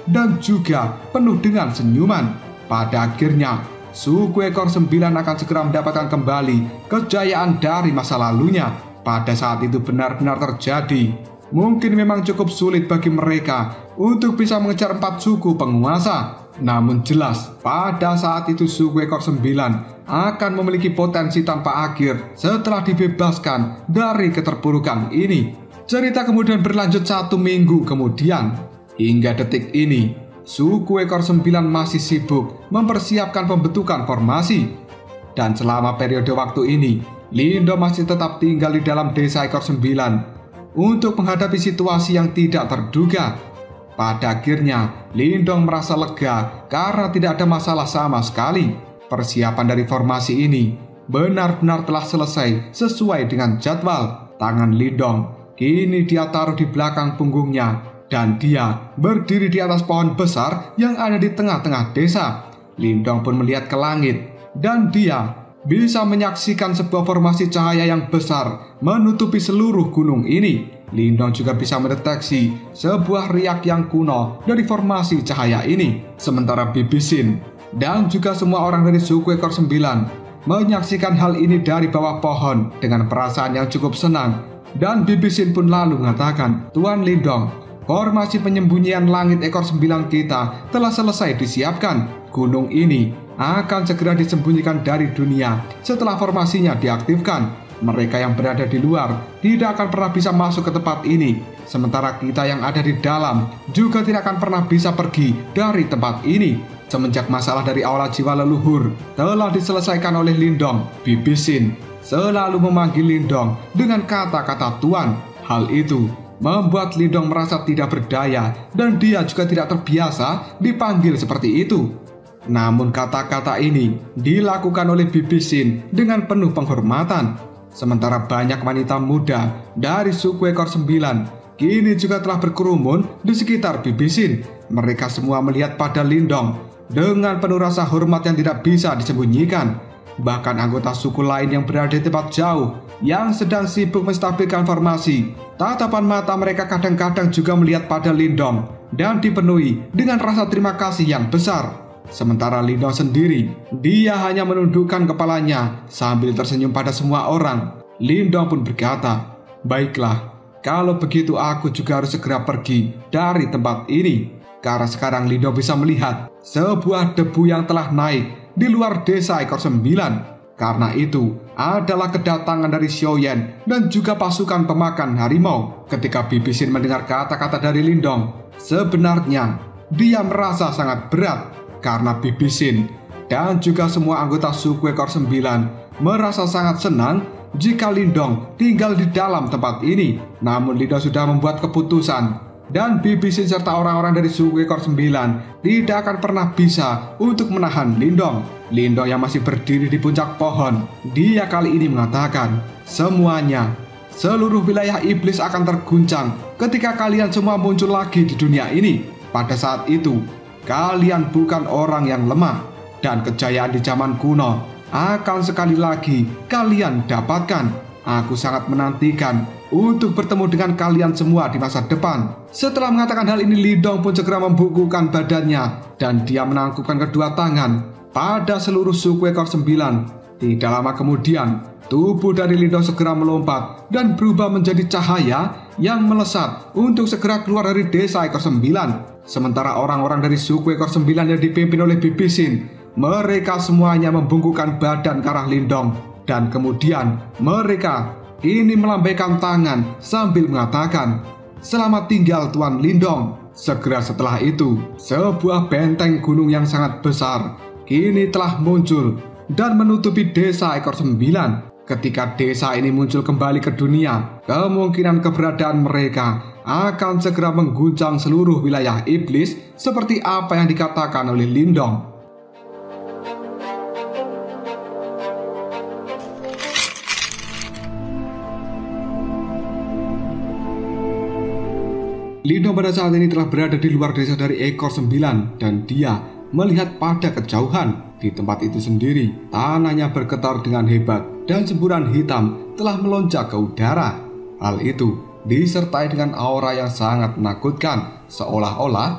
dan juga penuh dengan senyuman. Pada akhirnya, suku ekor 9 akan segera mendapatkan kembali kejayaan dari masa lalunya. Pada saat itu benar-benar terjadi. Mungkin memang cukup sulit bagi mereka untuk bisa mengejar 4 suku penguasa. Namun jelas, pada saat itu suku ekor 9 akan memiliki potensi tanpa akhir setelah dibebaskan dari keterpurukan ini. Cerita kemudian berlanjut 1 minggu kemudian. Hingga detik ini, suku ekor 9 masih sibuk mempersiapkan pembentukan formasi. Dan selama periode waktu ini, Lindong masih tetap tinggal di dalam desa ekor 9 untuk menghadapi situasi yang tidak terduga. Pada akhirnya, Lindong merasa lega karena tidak ada masalah sama sekali. Persiapan dari formasi ini benar-benar telah selesai sesuai dengan jadwal. Tangan Lindong kini dia taruh di belakang punggungnya dan dia berdiri di atas pohon besar yang ada di tengah-tengah desa. Lindong pun melihat ke langit dan dia bisa menyaksikan sebuah formasi cahaya yang besar menutupi seluruh gunung ini. Lindong juga bisa mendeteksi sebuah riak yang kuno dari formasi cahaya ini. Sementara Bibi Sin dan juga semua orang dari suku ekor 9 menyaksikan hal ini dari bawah pohon dengan perasaan yang cukup senang. Dan Bibi Sin pun lalu mengatakan, "Tuan Lindong, formasi penyembunyian langit ekor 9 kita telah selesai disiapkan. Gunung ini akan segera disembunyikan dari dunia setelah formasinya diaktifkan. Mereka yang berada di luar tidak akan pernah bisa masuk ke tempat ini. Sementara kita yang ada di dalam juga tidak akan pernah bisa pergi dari tempat ini." Semenjak masalah dari aula jiwa leluhur telah diselesaikan oleh Lindong, Bibi Sin selalu memanggil Lindong dengan kata-kata Tuan. Hal itu membuat Lindong merasa tidak berdaya dan dia juga tidak terbiasa dipanggil seperti itu. Namun kata-kata ini dilakukan oleh Bibi Sin dengan penuh penghormatan. Sementara banyak wanita muda dari suku ekor 9 kini juga telah berkerumun di sekitar Bibi Sin. Mereka semua melihat pada Lindong dengan penuh rasa hormat yang tidak bisa disembunyikan. Bahkan anggota suku lain yang berada di tempat jauh yang sedang sibuk menstabilkan formasi, tatapan mata mereka kadang-kadang juga melihat pada Lindong dan dipenuhi dengan rasa terima kasih yang besar. Sementara Lindong sendiri, dia hanya menundukkan kepalanya sambil tersenyum pada semua orang. Lindong pun berkata, "Baiklah, kalau begitu aku juga harus segera pergi dari tempat ini." Karena sekarang Lindong bisa melihat sebuah debu yang telah naik di luar desa ekor 9. Karena itu adalah kedatangan dari Xiaoyan dan juga pasukan pemakan harimau. Ketika Bibi Sin mendengar kata-kata dari Lindong, sebenarnya dia merasa sangat berat. Karena Bibi Sin dan juga semua anggota suku ekor 9 merasa sangat senang jika Lindong tinggal di dalam tempat ini. Namun Lindong sudah membuat keputusan dan Bibi Sin serta orang-orang dari suku ekor 9 tidak akan pernah bisa untuk menahan Lindong. Lindong yang masih berdiri di puncak pohon, dia kali ini mengatakan, "Semuanya, seluruh wilayah iblis akan terguncang ketika kalian semua muncul lagi di dunia ini. Pada saat itu, kalian bukan orang yang lemah dan kejayaan di zaman kuno akan sekali lagi kalian dapatkan. Aku sangat menantikan untuk bertemu dengan kalian semua di masa depan." Setelah mengatakan hal ini, Lindong pun segera membukukan badannya dan dia menangkupkan kedua tangan pada seluruh suku ekor 9. Tidak lama kemudian, tubuh dari Lindong segera melompat dan berubah menjadi cahaya yang melesat untuk segera keluar dari desa ekor 9. Sementara orang-orang dari suku ekor 9 yang dipimpin oleh Bibi Sin, mereka semuanya membungkukkan badan ke arah Lindong. Dan kemudian mereka kini melambaikan tangan sambil mengatakan, "Selamat tinggal Tuan Lindong." Segera setelah itu, sebuah benteng gunung yang sangat besar kini telah muncul dan menutupi desa ekor 9. Ketika desa ini muncul kembali ke dunia, kemungkinan keberadaan mereka akan segera mengguncang seluruh wilayah iblis seperti apa yang dikatakan oleh Lindong. Lindong pada saat ini telah berada di luar desa dari ekor 9 dan dia melihat pada kejauhan. Di tempat itu sendiri, tanahnya bergetar dengan hebat dan semburan hitam telah melonjak ke udara. Hal itu disertai dengan aura yang sangat menakutkan, seolah-olah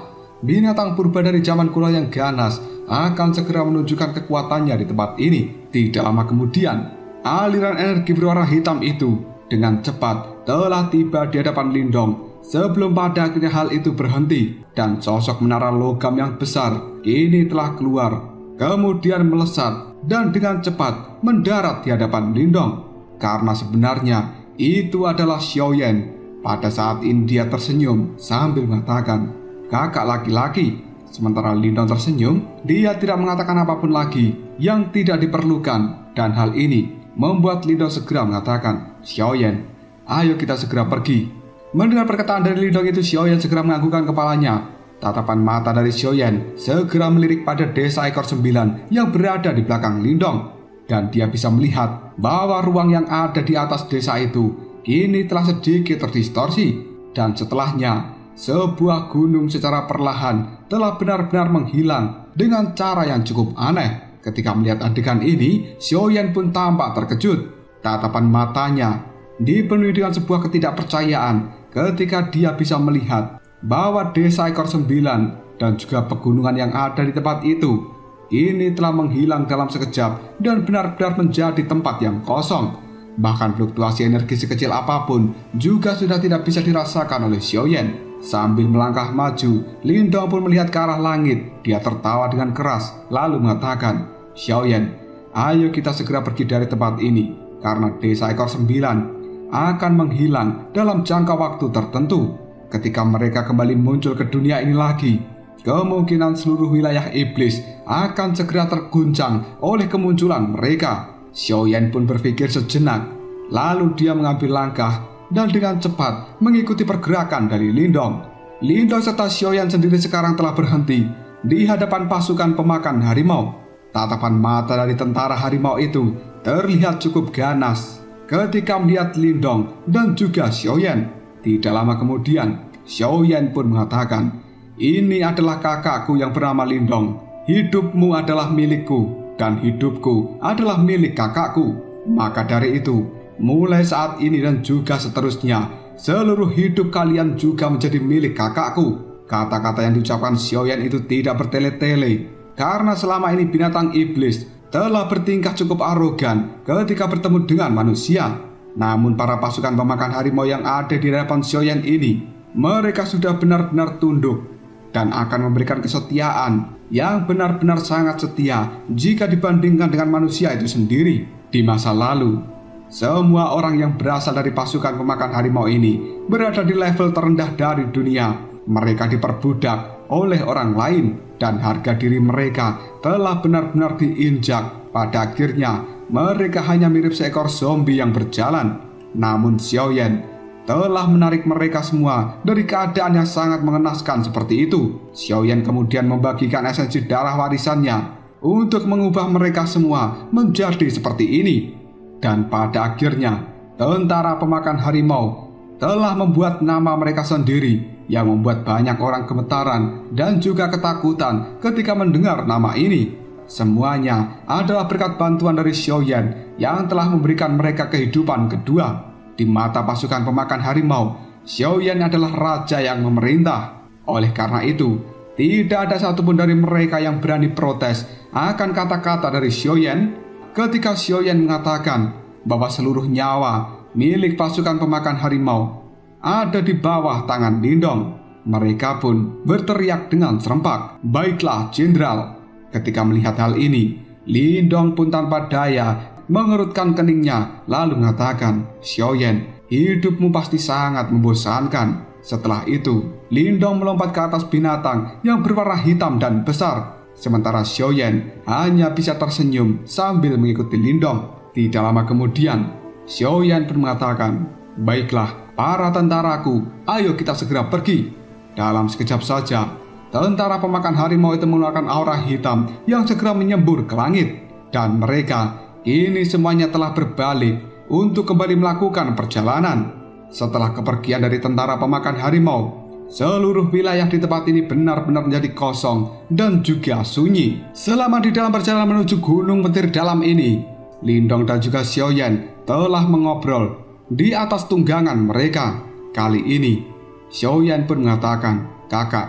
binatang purba dari zaman kuno yang ganas akan segera menunjukkan kekuatannya di tempat ini. Tidak lama kemudian, aliran energi berwarna hitam itu dengan cepat telah tiba di hadapan Lindong. Sebelum pada akhirnya hal itu berhenti dan sosok menara logam yang besar kini telah keluar, kemudian melesat dan dengan cepat mendarat di hadapan Lindong. Karena sebenarnya itu adalah Xiaoyan. Pada saat ini dia tersenyum sambil mengatakan, "Kakak laki-laki." Sementara Lindong tersenyum, dia tidak mengatakan apapun lagi yang tidak diperlukan. Dan hal ini membuat Lindong segera mengatakan, "Xiaoyan, ayo kita segera pergi." Mendengar perkataan dari Lindong itu, Xiaoyan segera menganggukkan kepalanya. Tatapan mata dari Xiaoyan segera melirik pada desa ekor 9 yang berada di belakang Lindong. Dan dia bisa melihat bahwa ruang yang ada di atas desa itu kini telah sedikit terdistorsi. Dan setelahnya, sebuah gunung secara perlahan telah benar-benar menghilang dengan cara yang cukup aneh. Ketika melihat adegan ini, Xiaoyan pun tampak terkejut. Tatapan matanya dipenuhi dengan sebuah ketidakpercayaan ketika dia bisa melihat bahwa desa ekor 9 dan juga pegunungan yang ada di tempat itu kini telah menghilang dalam sekejap dan benar-benar menjadi tempat yang kosong. Bahkan fluktuasi energi sekecil apapun juga sudah tidak bisa dirasakan oleh Xiaoyan. Sambil melangkah maju, Lindong pun melihat ke arah langit. Dia tertawa dengan keras lalu mengatakan, "Xiaoyan, ayo kita segera pergi dari tempat ini, karena desa ekor 9 akan menghilang dalam jangka waktu tertentu. Ketika mereka kembali muncul ke dunia ini lagi, kemungkinan seluruh wilayah iblis akan segera terguncang oleh kemunculan mereka." Xiaoyan pun berpikir sejenak, lalu dia mengambil langkah dan dengan cepat mengikuti pergerakan dari Lindong. Lindong serta Xiaoyan sendiri sekarang telah berhenti di hadapan pasukan pemakan harimau. Tatapan mata dari tentara harimau itu terlihat cukup ganas ketika melihat Lindong dan juga Xiaoyan. Tidak lama kemudian, Xiaoyan pun mengatakan, "Ini adalah kakakku yang bernama Lindong. Hidupmu adalah milikku dan hidupku adalah milik kakakku. Maka dari itu, mulai saat ini dan juga seterusnya, seluruh hidup kalian juga menjadi milik kakakku." Kata-kata yang diucapkan Xiaoyan itu tidak bertele-tele, karena selama ini binatang iblis telah bertingkah cukup arogan ketika bertemu dengan manusia. Namun para pasukan pemakan harimau yang ada di hadapan Xiaoyan ini, mereka sudah benar-benar tunduk dan akan memberikan kesetiaan yang benar-benar sangat setia jika dibandingkan dengan manusia itu sendiri. Di masa lalu, semua orang yang berasal dari pasukan pemakan harimau ini berada di level terendah dari dunia. Mereka diperbudak oleh orang lain dan harga diri mereka telah benar-benar diinjak. Pada akhirnya, mereka hanya mirip seekor zombie yang berjalan. Namun Xiaoyan telah menarik mereka semua dari keadaan yang sangat mengenaskan seperti itu. Xiaoyan kemudian membagikan esensi darah warisannya untuk mengubah mereka semua menjadi seperti ini. Dan pada akhirnya, tentara pemakan harimau telah membuat nama mereka sendiri yang membuat banyak orang gemetaran dan juga ketakutan ketika mendengar nama ini. Semuanya adalah berkat bantuan dari Xiaoyan yang telah memberikan mereka kehidupan kedua. Di mata pasukan pemakan harimau, Xiaoyan adalah raja yang memerintah. Oleh karena itu, tidak ada satupun dari mereka yang berani protes akan kata-kata dari Xiaoyan ketika Xiaoyan mengatakan bahwa seluruh nyawa milik pasukan pemakan harimau ada di bawah tangan Lindong. Mereka pun berteriak dengan serempak, "Baiklah, Jenderal." Ketika melihat hal ini, Lindong pun tanpa daya mengerutkan keningnya lalu mengatakan, "Xiaoyan, hidupmu pasti sangat membosankan." Setelah itu, Lindong melompat ke atas binatang yang berwarna hitam dan besar. Sementara Xiaoyan hanya bisa tersenyum sambil mengikuti Lindong. Tidak lama kemudian, Xiaoyan pun mengatakan, "Baiklah, para tentaraku, ayo kita segera pergi." Dalam sekejap saja, tentara pemakan harimau itu mengeluarkan aura hitam yang segera menyembur ke langit. Dan mereka kini semuanya telah berbalik untuk kembali melakukan perjalanan. Setelah kepergian dari tentara pemakan harimau, seluruh wilayah di tempat ini benar-benar menjadi kosong dan juga sunyi. Selama di dalam perjalanan menuju gunung petir dalam ini, Lindong dan juga Xiaoyan telah mengobrol di atas tunggangan mereka. Kali ini, Xiaoyan pun mengatakan, "Kakak,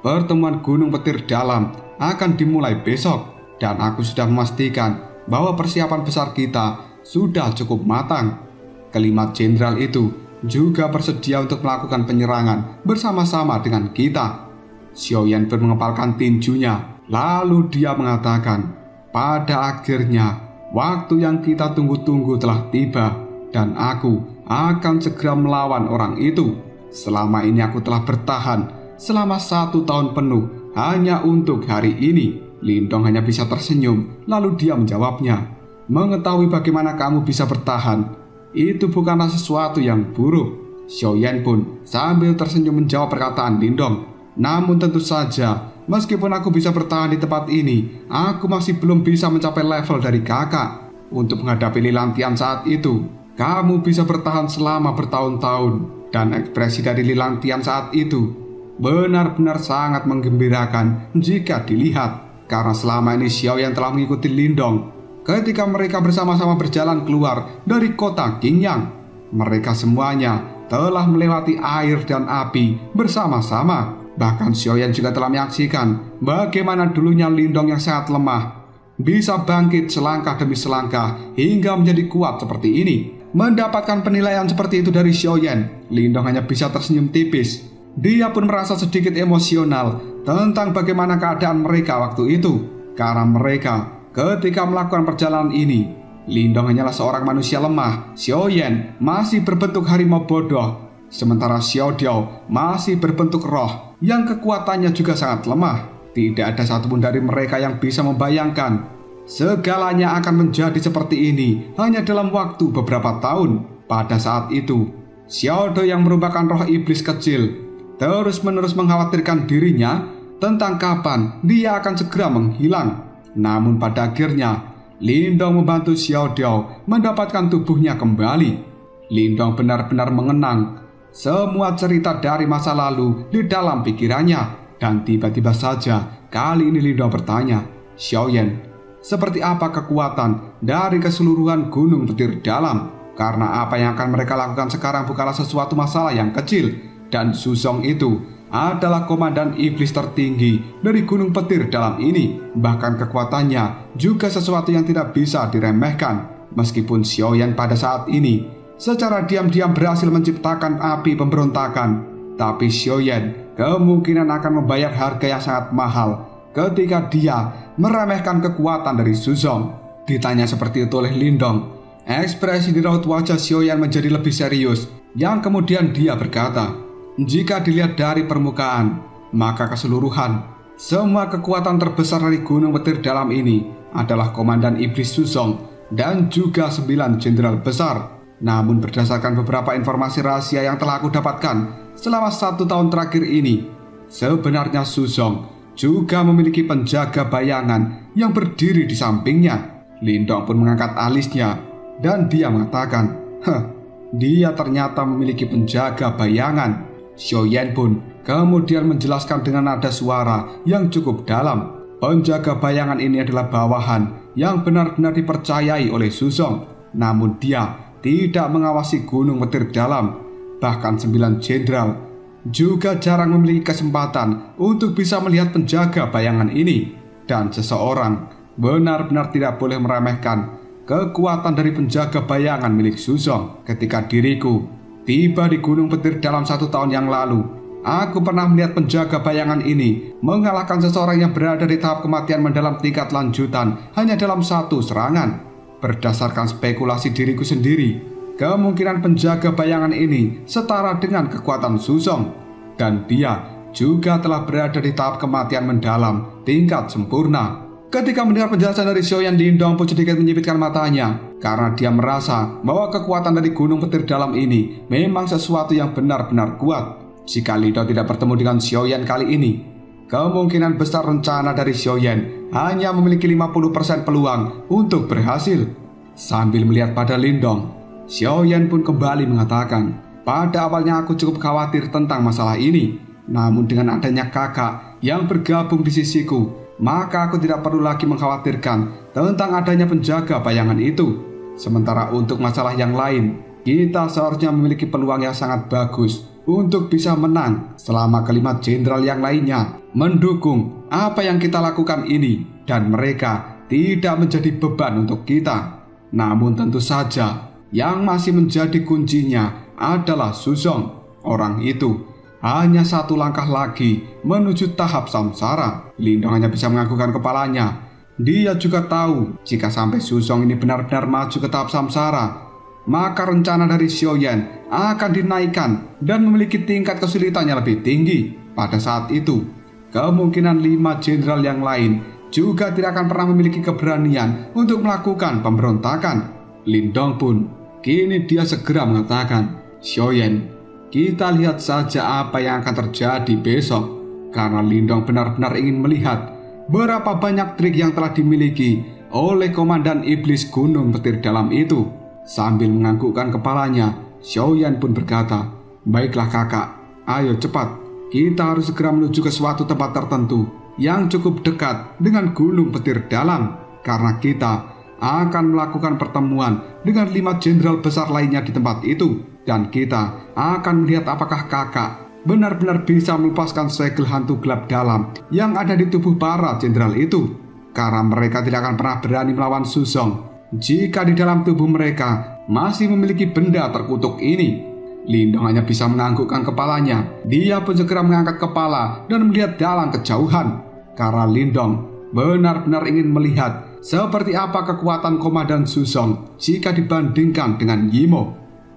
pertemuan Gunung Petir Dalam akan dimulai besok, dan aku sudah memastikan bahwa persiapan besar kita sudah cukup matang. Kelima jenderal itu juga bersedia untuk melakukan penyerangan bersama-sama dengan kita. Xiaoyan pun mengepalkan tinjunya, lalu dia mengatakan, pada akhirnya waktu yang kita tunggu-tunggu telah tiba, dan aku akan segera melawan orang itu. Selama ini aku telah bertahan selama 1 tahun penuh hanya untuk hari ini. Lindong hanya bisa tersenyum, lalu dia menjawabnya, mengetahui bagaimana kamu bisa bertahan, itu bukanlah sesuatu yang buruk. Xiaoyan pun sambil tersenyum menjawab perkataan Lindong. Namun tentu saja, meskipun aku bisa bertahan di tempat ini, aku masih belum bisa mencapai level dari kakak. Untuk menghadapi Lilantian saat itu, kamu bisa bertahan selama bertahun-tahun. Dan ekspresi dari Lilantian saat itu benar-benar sangat menggembirakan jika dilihat. Karena selama ini Xiaoyan telah mengikuti Lindong ketika mereka bersama-sama berjalan keluar dari kota Qingyang. Mereka semuanya telah melewati air dan api bersama-sama. Bahkan Xiaoyan juga telah menyaksikan bagaimana dulunya Lindong yang sangat lemah bisa bangkit selangkah demi selangkah hingga menjadi kuat seperti ini. Mendapatkan penilaian seperti itu dari Xiaoyan, Lindong hanya bisa tersenyum tipis. Dia pun merasa sedikit emosional tentang bagaimana keadaan mereka waktu itu. Karena mereka ketika melakukan perjalanan ini, Lindong hanyalah seorang manusia lemah. Xiaoyan masih berbentuk harimau bodoh, sementara Xiaodiao masih berbentuk roh yang kekuatannya juga sangat lemah. Tidak ada satupun dari mereka yang bisa membayangkan segalanya akan menjadi seperti ini hanya dalam waktu beberapa tahun. Pada saat itu, Xiaodao yang merupakan roh iblis kecil terus-menerus mengkhawatirkan dirinya tentang kapan dia akan segera menghilang. Namun pada akhirnya, Lindong membantu Xiaodiao mendapatkan tubuhnya kembali. Lindong benar-benar mengenang semua cerita dari masa lalu di dalam pikirannya. Dan tiba-tiba saja kali ini Lindong bertanya, Xiaoyan, seperti apa kekuatan dari keseluruhan Gunung Petir Dalam? Karena apa yang akan mereka lakukan sekarang bukanlah sesuatu masalah yang kecil. Dan Suzong itu adalah komandan iblis tertinggi dari Gunung Petir Dalam ini. Bahkan kekuatannya juga sesuatu yang tidak bisa diremehkan. Meskipun Xiaoyan pada saat ini secara diam-diam berhasil menciptakan api pemberontakan, tapi Xiaoyan kemungkinan akan membayar harga yang sangat mahal ketika dia meremehkan kekuatan dari Suzong. Ditanya seperti itu oleh Lindong, ekspresi di raut wajah Xiaoyan menjadi lebih serius, yang kemudian dia berkata, jika dilihat dari permukaan, maka keseluruhan semua kekuatan terbesar dari Gunung Petir Dalam ini adalah komandan iblis Suzong dan juga 9 jenderal besar. Namun berdasarkan beberapa informasi rahasia yang telah aku dapatkan selama 1 tahun terakhir ini, sebenarnya Suzong juga memiliki penjaga bayangan yang berdiri di sampingnya. Lindong pun mengangkat alisnya dan dia mengatakan, dia ternyata memiliki penjaga bayangan. Xiaoyan pun kemudian menjelaskan dengan nada suara yang cukup dalam, penjaga bayangan ini adalah bawahan yang benar-benar dipercayai oleh Suzong. Namun dia tidak mengawasi Gunung Petir Dalam. Bahkan 9 jenderal juga jarang memiliki kesempatan untuk bisa melihat penjaga bayangan ini. Dan seseorang benar-benar tidak boleh meremehkan kekuatan dari penjaga bayangan milik Suzong. Ketika diriku tiba di Gunung Petir Dalam 1 tahun yang lalu, aku pernah melihat penjaga bayangan ini mengalahkan seseorang yang berada di tahap kematian mendalam tingkat lanjutan hanya dalam 1 serangan. Berdasarkan spekulasi diriku sendiri, kemungkinan penjaga bayangan ini setara dengan kekuatan Suzong. Dan dia juga telah berada di tahap kematian mendalam tingkat sempurna. Ketika mendengar penjelasan dari Xiaoyan, Lindong pun sedikit menyipitkan matanya karena dia merasa bahwa kekuatan dari Gunung Petir Dalam ini memang sesuatu yang benar-benar kuat. Jika Lindong tidak bertemu dengan Xiaoyan kali ini, kemungkinan besar rencana dari Xiaoyan hanya memiliki 50% peluang untuk berhasil. Sambil melihat pada Lindong, Xiaoyan pun kembali mengatakan, pada awalnya aku cukup khawatir tentang masalah ini. Namun dengan adanya kakak yang bergabung di sisiku, maka aku tidak perlu lagi mengkhawatirkan tentang adanya penjaga bayangan itu. Sementara untuk masalah yang lain, kita seharusnya memiliki peluang yang sangat bagus untuk bisa menang selama kelima jenderal yang lainnya mendukung apa yang kita lakukan ini, dan mereka tidak menjadi beban untuk kita. Namun tentu saja yang masih menjadi kuncinya adalah Suzong. Orang itu hanya satu langkah lagi menuju tahap samsara. Lindong hanya bisa menganggukkan kepalanya. Dia juga tahu jika sampai Suzong ini benar-benar maju ke tahap samsara, maka rencana dari Xiaoyan akan dinaikkan dan memiliki tingkat kesulitannya lebih tinggi. Pada saat itu, kemungkinan 5 jenderal yang lain juga tidak akan pernah memiliki keberanian untuk melakukan pemberontakan. Lindong pun kini dia segera mengatakan, "Xiaoyan, kita lihat saja apa yang akan terjadi besok." Karena Lindong benar-benar ingin melihat berapa banyak trik yang telah dimiliki oleh Komandan Iblis Gunung Petir Dalam itu. Sambil menganggukkan kepalanya, Xiaoyan pun berkata, "Baiklah kakak, ayo cepat. Kita harus segera menuju ke suatu tempat tertentu yang cukup dekat dengan Gunung Petir Dalam, karena kita akan melakukan pertemuan dengan 5 jenderal besar lainnya di tempat itu, dan kita akan melihat apakah kakak benar-benar bisa melepaskan segel hantu gelap dalam yang ada di tubuh para jenderal itu, karena mereka tidak akan pernah berani melawan Suzong jika di dalam tubuh mereka masih memiliki benda terkutuk ini." Lindong hanya bisa menganggukkan kepalanya. Dia pun segera mengangkat kepala dan melihat dalam kejauhan, karena Lindong benar-benar ingin melihat seperti apa kekuatan Komandan Suzong jika dibandingkan dengan Yimo.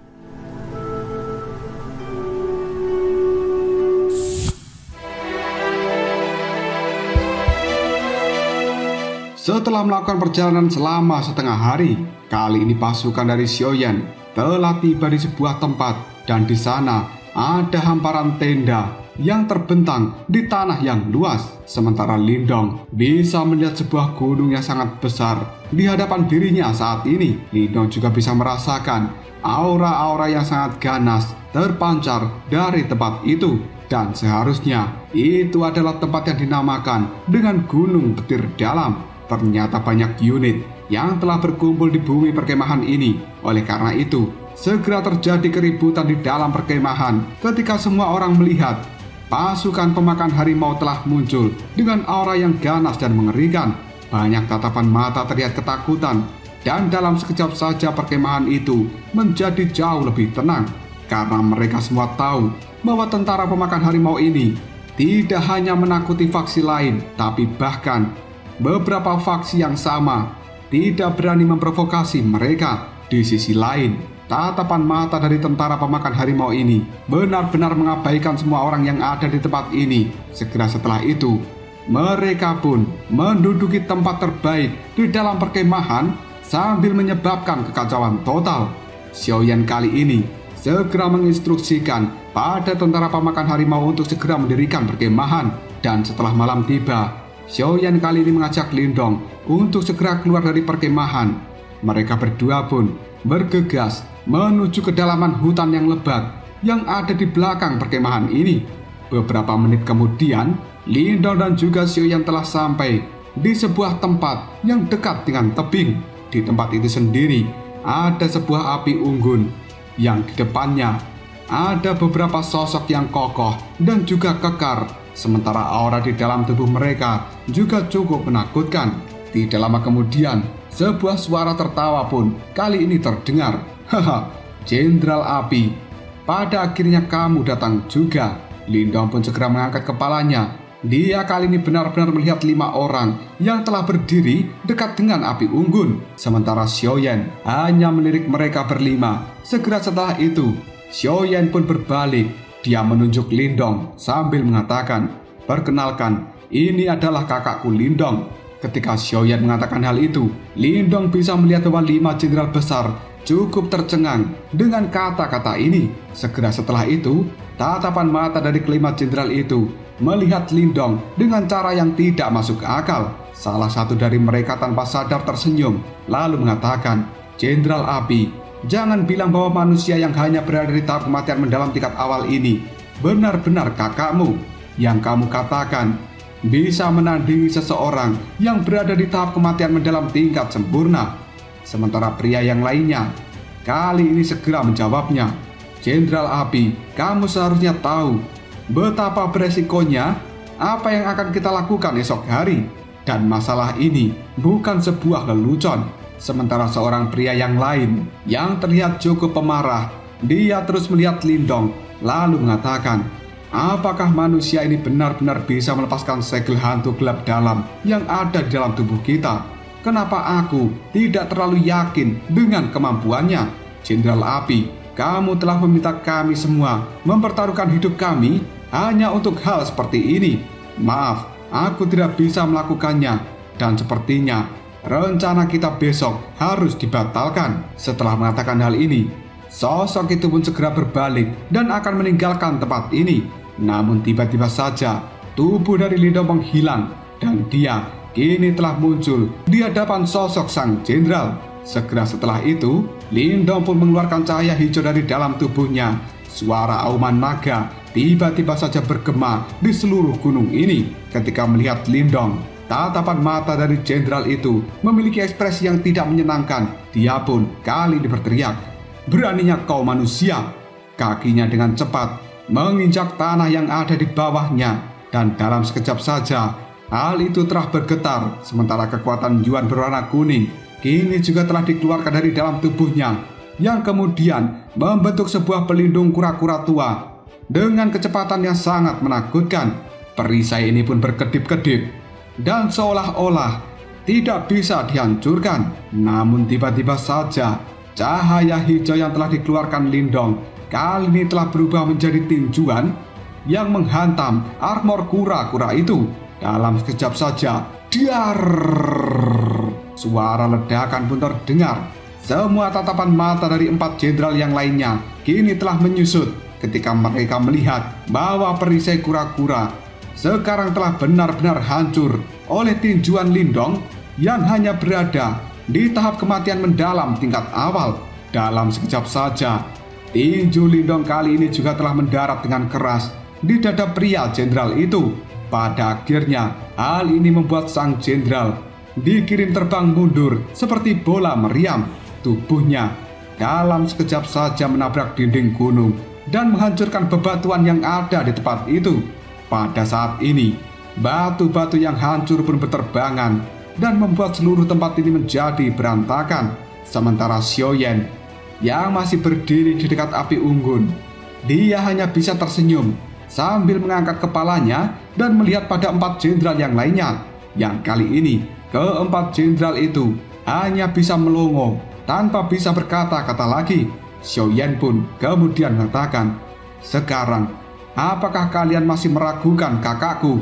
Setelah melakukan perjalanan selama setengah hari, kali ini pasukan dari Xiaoyan telah tiba di sebuah tempat, dan di sana ada hamparan tenda yang terbentang di tanah yang luas. Sementara Lindong bisa melihat sebuah gunung yang sangat besar di hadapan dirinya saat ini. Lindong juga bisa merasakan aura-aura yang sangat ganas terpancar dari tempat itu, dan seharusnya itu adalah tempat yang dinamakan dengan Gunung Petir Dalam. Ternyata banyak unit yang telah berkumpul di bumi perkemahan ini. Oleh karena itu, segera terjadi keributan di dalam perkemahan ketika semua orang melihat pasukan pemakan harimau telah muncul dengan aura yang ganas dan mengerikan. Banyak tatapan mata terlihat ketakutan, dan dalam sekejap saja perkemahan itu menjadi jauh lebih tenang, karena mereka semua tahu bahwa tentara pemakan harimau ini tidak hanya menakuti faksi lain, tapi bahkan beberapa faksi yang sama tidak berani memprovokasi mereka. Di sisi lain, tatapan mata dari tentara pemakan harimau ini benar-benar mengabaikan semua orang yang ada di tempat ini. Segera setelah itu, mereka pun menduduki tempat terbaik di dalam perkemahan sambil menyebabkan kekacauan total. Xiaoyan kali ini segera menginstruksikan pada tentara pemakan harimau untuk segera mendirikan perkemahan, dan setelah malam tiba, Xiaoyan kali ini mengajak Lindong untuk segera keluar dari perkemahan. Mereka berdua pun bergegas menuju kedalaman hutan yang lebat yang ada di belakang perkemahan ini. Beberapa menit kemudian, Lindong dan juga Xiaoyan telah sampai di sebuah tempat yang dekat dengan tebing. Di tempat itu sendiri ada sebuah api unggun yang di depannya ada beberapa sosok yang kokoh dan juga kekar. Sementara aura di dalam tubuh mereka juga cukup menakutkan. Tidak lama kemudian, sebuah suara tertawa pun kali ini terdengar. "Haha, Jenderal Api, pada akhirnya kamu datang juga." Lindong pun segera mengangkat kepalanya. Dia kali ini benar-benar melihat 5 orang yang telah berdiri dekat dengan api unggun. Sementara Xiaoyan hanya melirik mereka berlima. Segera setelah itu, Xiaoyan pun berbalik. Dia menunjuk Lindong sambil mengatakan, "Perkenalkan, ini adalah kakakku Lindong." Ketika Xiaoyan mengatakan hal itu, Lindong bisa melihat bahwa 5 jenderal besar cukup tercengang dengan kata-kata ini. Segera setelah itu, tatapan mata dari kelima jenderal itu melihat Lindong dengan cara yang tidak masuk akal. Salah satu dari mereka tanpa sadar tersenyum, lalu mengatakan, "Jenderal Api, jangan bilang bahwa manusia yang hanya berada di tahap kematian mendalam tingkat awal ini benar-benar kakakmu. Yang kamu katakan bisa menandingi seseorang yang berada di tahap kematian mendalam tingkat sempurna." Sementara pria yang lainnya kali ini segera menjawabnya, "Jenderal Api, kamu seharusnya tahu betapa beresikonya apa yang akan kita lakukan esok hari. Dan masalah ini bukan sebuah lelucon. Sementara seorang pria yang lain yang terlihat cukup pemarah, dia terus melihat Lindong lalu mengatakan, apakah manusia ini benar-benar bisa melepaskan segel hantu gelap dalam yang ada di dalam tubuh kita? Kenapa aku tidak terlalu yakin dengan kemampuannya? Jenderal Api, kamu telah meminta kami semua mempertaruhkan hidup kami hanya untuk hal seperti ini. Maaf, aku tidak bisa melakukannya, dan sepertinya rencana kita besok harus dibatalkan. Setelah mengatakan hal ini, sosok itu pun segera berbalik dan akan meninggalkan tempat ini. Namun tiba-tiba saja tubuh dari Lindong menghilang dan dia kini telah muncul di hadapan sosok sang jenderal. Segera setelah itu, Lindong pun mengeluarkan cahaya hijau dari dalam tubuhnya. Suara auman naga tiba-tiba saja bergema di seluruh gunung ini. Ketika melihat Lindong, tatapan mata dari jenderal itu memiliki ekspresi yang tidak menyenangkan. Dia pun kali ini berteriak, beraninya kau manusia. Kakinya dengan cepat menginjak tanah yang ada di bawahnya. Dan dalam sekejap saja, hal itu telah bergetar. Sementara kekuatan Yuan berwarna kuning kini juga telah dikeluarkan dari dalam tubuhnya, yang kemudian membentuk sebuah pelindung kura-kura tua dengan kecepatan yang sangat menakutkan. Perisai ini pun berkedip-kedip dan seolah-olah tidak bisa dihancurkan. Namun tiba-tiba saja cahaya hijau yang telah dikeluarkan Lindong kali ini telah berubah menjadi tinjuan yang menghantam armor kura-kura itu. Dalam sekejap saja, dar, suara ledakan pun terdengar. Semua tatapan mata dari 4 jenderal yang lainnya kini telah menyusut ketika mereka melihat bahwa perisai kura-kura sekarang telah benar-benar hancur oleh tinjuan Lindong yang hanya berada di tahap kematian mendalam tingkat awal. Dalam sekejap saja, tinju Lindong kali ini juga telah mendarat dengan keras di dada pria jenderal itu. Pada akhirnya, hal ini membuat sang jenderal dikirim terbang mundur seperti bola meriam. Tubuhnya dalam sekejap saja menabrak dinding gunung dan menghancurkan bebatuan yang ada di tempat itu. Pada saat ini, batu-batu yang hancur pun berterbangan dan membuat seluruh tempat ini menjadi berantakan. Sementara Xiaoyan yang masih berdiri di dekat api unggun, dia hanya bisa tersenyum sambil mengangkat kepalanya dan melihat pada 4 jenderal yang lainnya. Yang kali ini, ke-4 jenderal itu hanya bisa melongo tanpa bisa berkata-kata lagi. Xiaoyan pun kemudian mengatakan, sekarang, apakah kalian masih meragukan kakakku?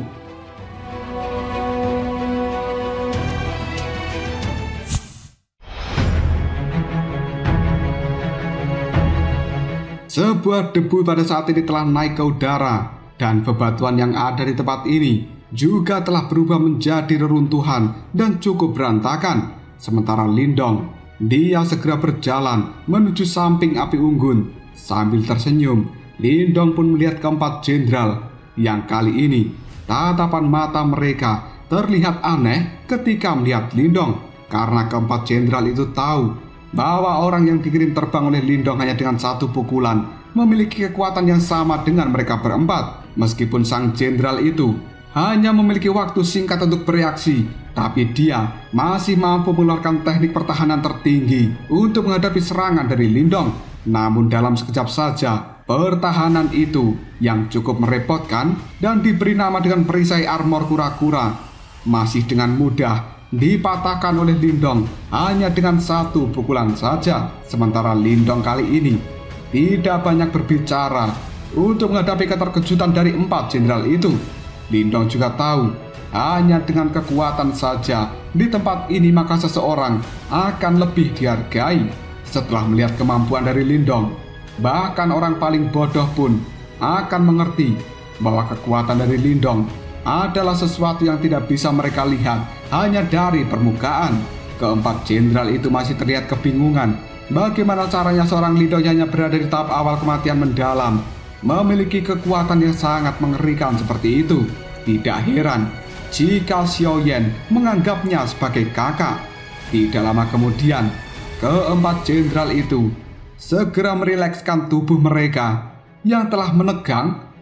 Sebuah debu pada saat ini telah naik ke udara, dan bebatuan yang ada di tempat ini juga telah berubah menjadi reruntuhan dan cukup berantakan. Sementara Lindong, dia segera berjalan menuju samping api unggun. Sambil tersenyum, Lindong pun melihat ke-4 jenderal yang kali ini tatapan mata mereka terlihat aneh ketika melihat Lindong, karena ke-4 jenderal itu tahu bahwa orang yang dikirim terbang oleh Lindong hanya dengan 1 pukulan memiliki kekuatan yang sama dengan mereka berempat. Meskipun sang jenderal itu hanya memiliki waktu singkat untuk bereaksi, tapi dia masih mampu mengeluarkan teknik pertahanan tertinggi untuk menghadapi serangan dari Lindong. Namun dalam sekejap saja, pertahanan itu yang cukup merepotkan dan diberi nama dengan perisai armor kura-kura masih dengan mudah dipatahkan oleh Lindong hanya dengan 1 pukulan saja. Sementara Lindong kali ini tidak banyak berbicara untuk menghadapi keterkejutan dari 4 jenderal itu. Lindong juga tahu hanya dengan kekuatan saja di tempat ini maka seseorang akan lebih dihargai. Setelah melihat kemampuan dari Lindong, bahkan orang paling bodoh pun akan mengerti bahwa kekuatan dari Lindong adalah sesuatu yang tidak bisa mereka lihat hanya dari permukaan. Ke-4 jenderal itu masih terlihat kebingungan bagaimana caranya seorang Lindong hanya berada di tahap awal kematian mendalam memiliki kekuatan yang sangat mengerikan seperti itu. Tidak heran jika Xiaoyan menganggapnya sebagai kakak. Tidak lama kemudian, ke-4 jenderal itu segera merilekskan tubuh mereka yang telah menegang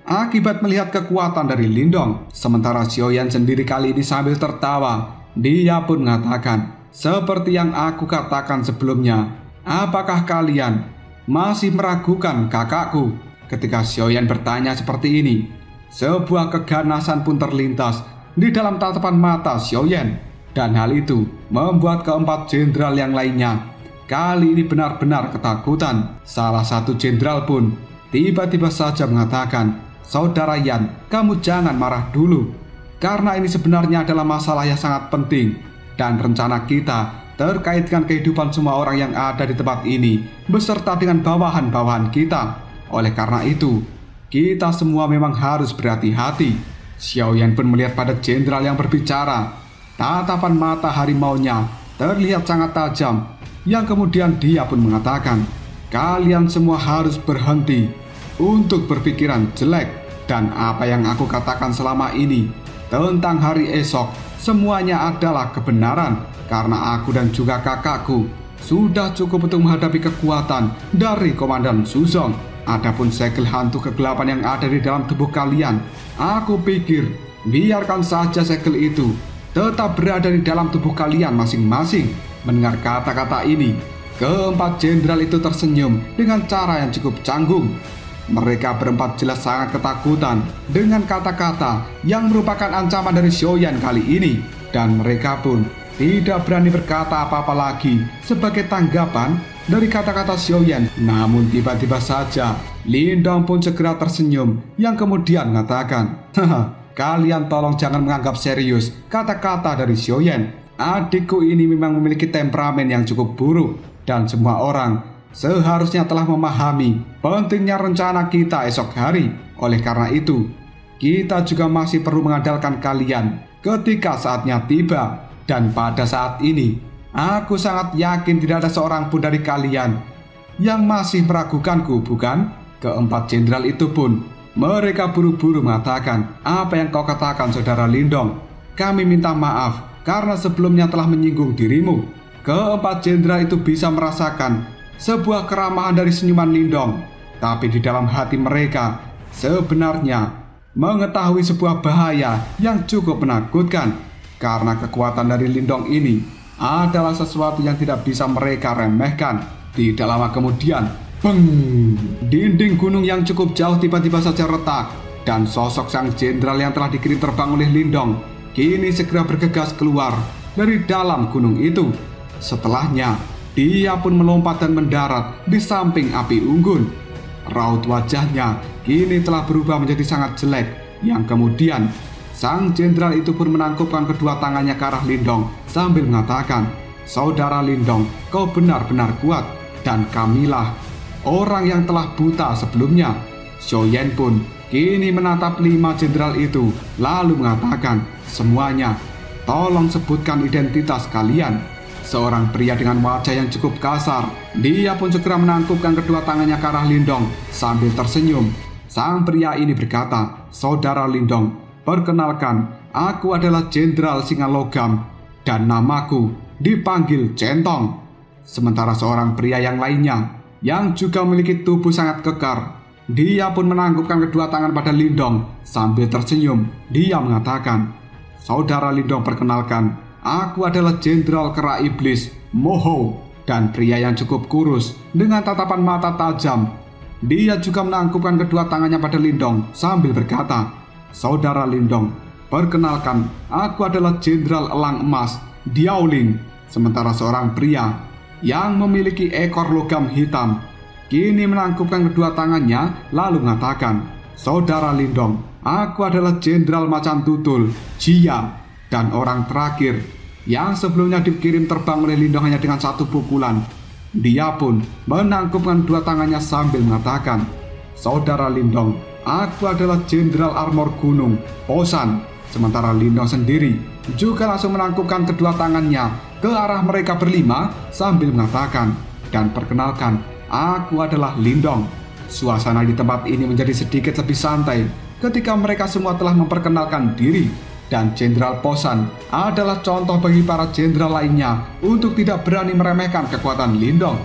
akibat melihat kekuatan dari Lindong. Sementara Xiaoyan sendiri kali ini sambil tertawa. Dia pun mengatakan, seperti yang aku katakan sebelumnya, apakah kalian masih meragukan kakakku? Ketika Xiaoyan bertanya seperti ini, sebuah keganasan pun terlintas di dalam tatapan mata Xiaoyan. Dan hal itu membuat keempat jenderal yang lainnya kali ini benar-benar ketakutan. Salah satu jenderal pun tiba-tiba saja mengatakan, Saudara Yan, kamu jangan marah dulu. Karena ini sebenarnya adalah masalah yang sangat penting. Dan rencana kita terkait dengan kehidupan semua orang yang ada di tempat ini, beserta dengan bawahan-bawahan kita. Oleh karena itu, kita semua memang harus berhati-hati. Xiaoyan pun melihat pada jenderal yang berbicara. Tatapan mata harimaunya terlihat sangat tajam. Yang kemudian dia pun mengatakan, kalian semua harus berhenti untuk berpikiran jelek. Dan apa yang aku katakan selama ini tentang hari esok, semuanya adalah kebenaran. Karena aku dan juga kakakku sudah cukup untuk menghadapi kekuatan dari Komandan Suzong. Adapun segel hantu kegelapan yang ada di dalam tubuh kalian, aku pikir biarkan saja segel itu tetap berada di dalam tubuh kalian masing-masing. Mendengar kata-kata ini, keempat jenderal itu tersenyum dengan cara yang cukup canggung. Mereka berempat jelas sangat ketakutan dengan kata-kata yang merupakan ancaman dari Xiaoyan kali ini. Dan mereka pun tidak berani berkata apa-apa lagi sebagai tanggapan dari kata-kata Xiaoyan. Namun tiba-tiba saja Lindong pun segera tersenyum yang kemudian mengatakan, haha, kalian tolong jangan menganggap serius kata-kata dari Xiaoyan. Adikku ini memang memiliki temperamen yang cukup buruk. Dan semua orang seharusnya telah memahami pentingnya rencana kita esok hari. Oleh karena itu, kita juga masih perlu mengandalkan kalian ketika saatnya tiba. Dan pada saat ini, aku sangat yakin tidak ada seorang pun dari kalian yang masih meragukanku, bukan? Keempat jenderal itu pun mereka buru-buru mengatakan, apa yang kau katakan saudara Lindong? Kami minta maaf karena sebelumnya telah menyinggung dirimu. Keempat jenderal itu bisa merasakan sebuah keramahan dari senyuman Lindong. Tapi di dalam hati mereka sebenarnya mengetahui sebuah bahaya yang cukup menakutkan. Karena kekuatan dari Lindong ini adalah sesuatu yang tidak bisa mereka remehkan. Tidak lama kemudian, beng! Dinding gunung yang cukup jauh tiba-tiba saja retak. Dan sosok sang jenderal yang telah dikirim terbang oleh Lindong kini segera bergegas keluar dari dalam gunung itu. Setelahnya, dia pun melompat dan mendarat di samping api unggun. Raut wajahnya kini telah berubah menjadi sangat jelek. Yang kemudian, sang jenderal itu pun menangkupkan kedua tangannya ke arah Lindong sambil mengatakan, Saudara Lindong, kau benar-benar kuat. Dan kamilah orang yang telah buta sebelumnya. Xiaoyan pun kini menatap 5 jenderal itu lalu mengatakan, semuanya, tolong sebutkan identitas kalian. Seorang pria dengan wajah yang cukup kasar, dia pun segera menangkupkan kedua tangannya ke arah Lindong sambil tersenyum. Sang pria ini berkata, Saudara Lindong, perkenalkan, aku adalah Jenderal Singa Logam dan namaku dipanggil Centong. Sementara seorang pria yang lainnya yang juga memiliki tubuh sangat kekar, dia pun menangkupkan kedua tangan pada Lindong sambil tersenyum. Dia mengatakan, Saudara Lindong, perkenalkan, aku adalah Jenderal Kera Iblis Moho. Dan pria yang cukup kurus dengan tatapan mata tajam, dia juga menangkupkan kedua tangannya pada Lindong sambil berkata, Saudara Lindong, perkenalkan, aku adalah Jenderal Elang Emas Diaoling. Sementara seorang pria yang memiliki ekor logam hitam kini menangkupkan kedua tangannya lalu mengatakan, Saudara Lindong, aku adalah Jenderal Macan Tutul Jia. Dan orang terakhir yang sebelumnya dikirim terbang oleh Lindong hanya dengan satu pukulan, dia pun menangkupkan dua tangannya sambil mengatakan, Saudara Lindong, aku adalah Jenderal Armor Gunung Posan. Sementara Lindong sendiri juga langsung menangkupkan kedua tangannya ke arah mereka berlima sambil mengatakan, dan perkenalkan, aku adalah Lindong. Suasana di tempat ini menjadi sedikit lebih santai ketika mereka semua telah memperkenalkan diri. Dan Jenderal Posan adalah contoh bagi para jenderal lainnya untuk tidak berani meremehkan kekuatan Lindong.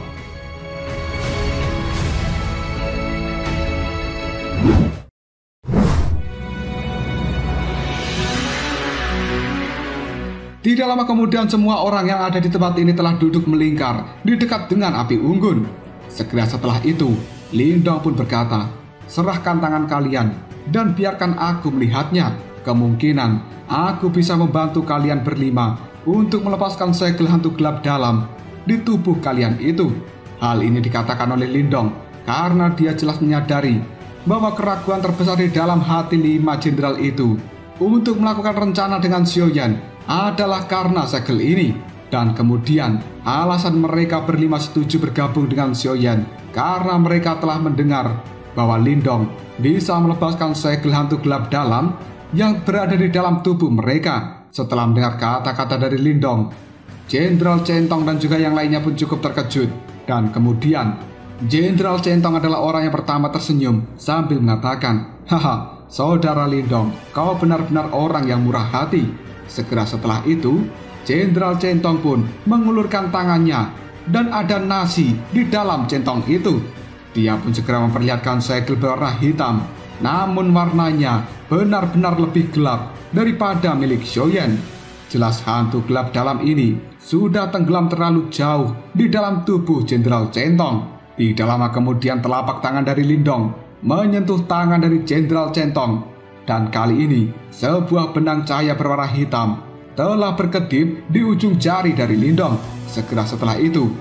Tidak lama kemudian semua orang yang ada di tempat ini telah duduk melingkar di dekat dengan api unggun. Segera setelah itu, Lindong pun berkata, "Serahkan tangan kalian dan biarkan aku melihatnya. Kemungkinan aku bisa membantu kalian berlima untuk melepaskan segel hantu gelap dalam di tubuh kalian itu." Hal ini dikatakan oleh Lindong karena dia jelas menyadari bahwa keraguan terbesar di dalam hati 5 jenderal itu untuk melakukan rencana dengan Xiaoyan adalah karena segel ini. Dan kemudian alasan mereka berlima setuju bergabung dengan Xiaoyan karena mereka telah mendengar bahwa Lindong bisa melepaskan segel hantu gelap dalam yang berada di dalam tubuh mereka. Setelah mendengar kata-kata dari Lindong, Jenderal Centong dan juga yang lainnya pun cukup terkejut. Dan kemudian Jenderal Centong adalah orang yang pertama tersenyum sambil mengatakan, "Haha, Saudara Lindong, kau benar-benar orang yang murah hati." Segera setelah itu, Jenderal Centong pun mengulurkan tangannya dan ada nasi di dalam centong itu. Dia pun segera memperlihatkan segel berwarna hitam, namun warnanya benar-benar lebih gelap daripada milik Xiaoyan. Jelas hantu gelap dalam ini sudah tenggelam terlalu jauh di dalam tubuh Jenderal Centong. Tidak lama kemudian telapak tangan dari Lindong menyentuh tangan dari Jenderal Centong. Dan kali ini, sebuah benang cahaya berwarna hitam telah berkedip di ujung jari dari Lindong. Segera setelah itu,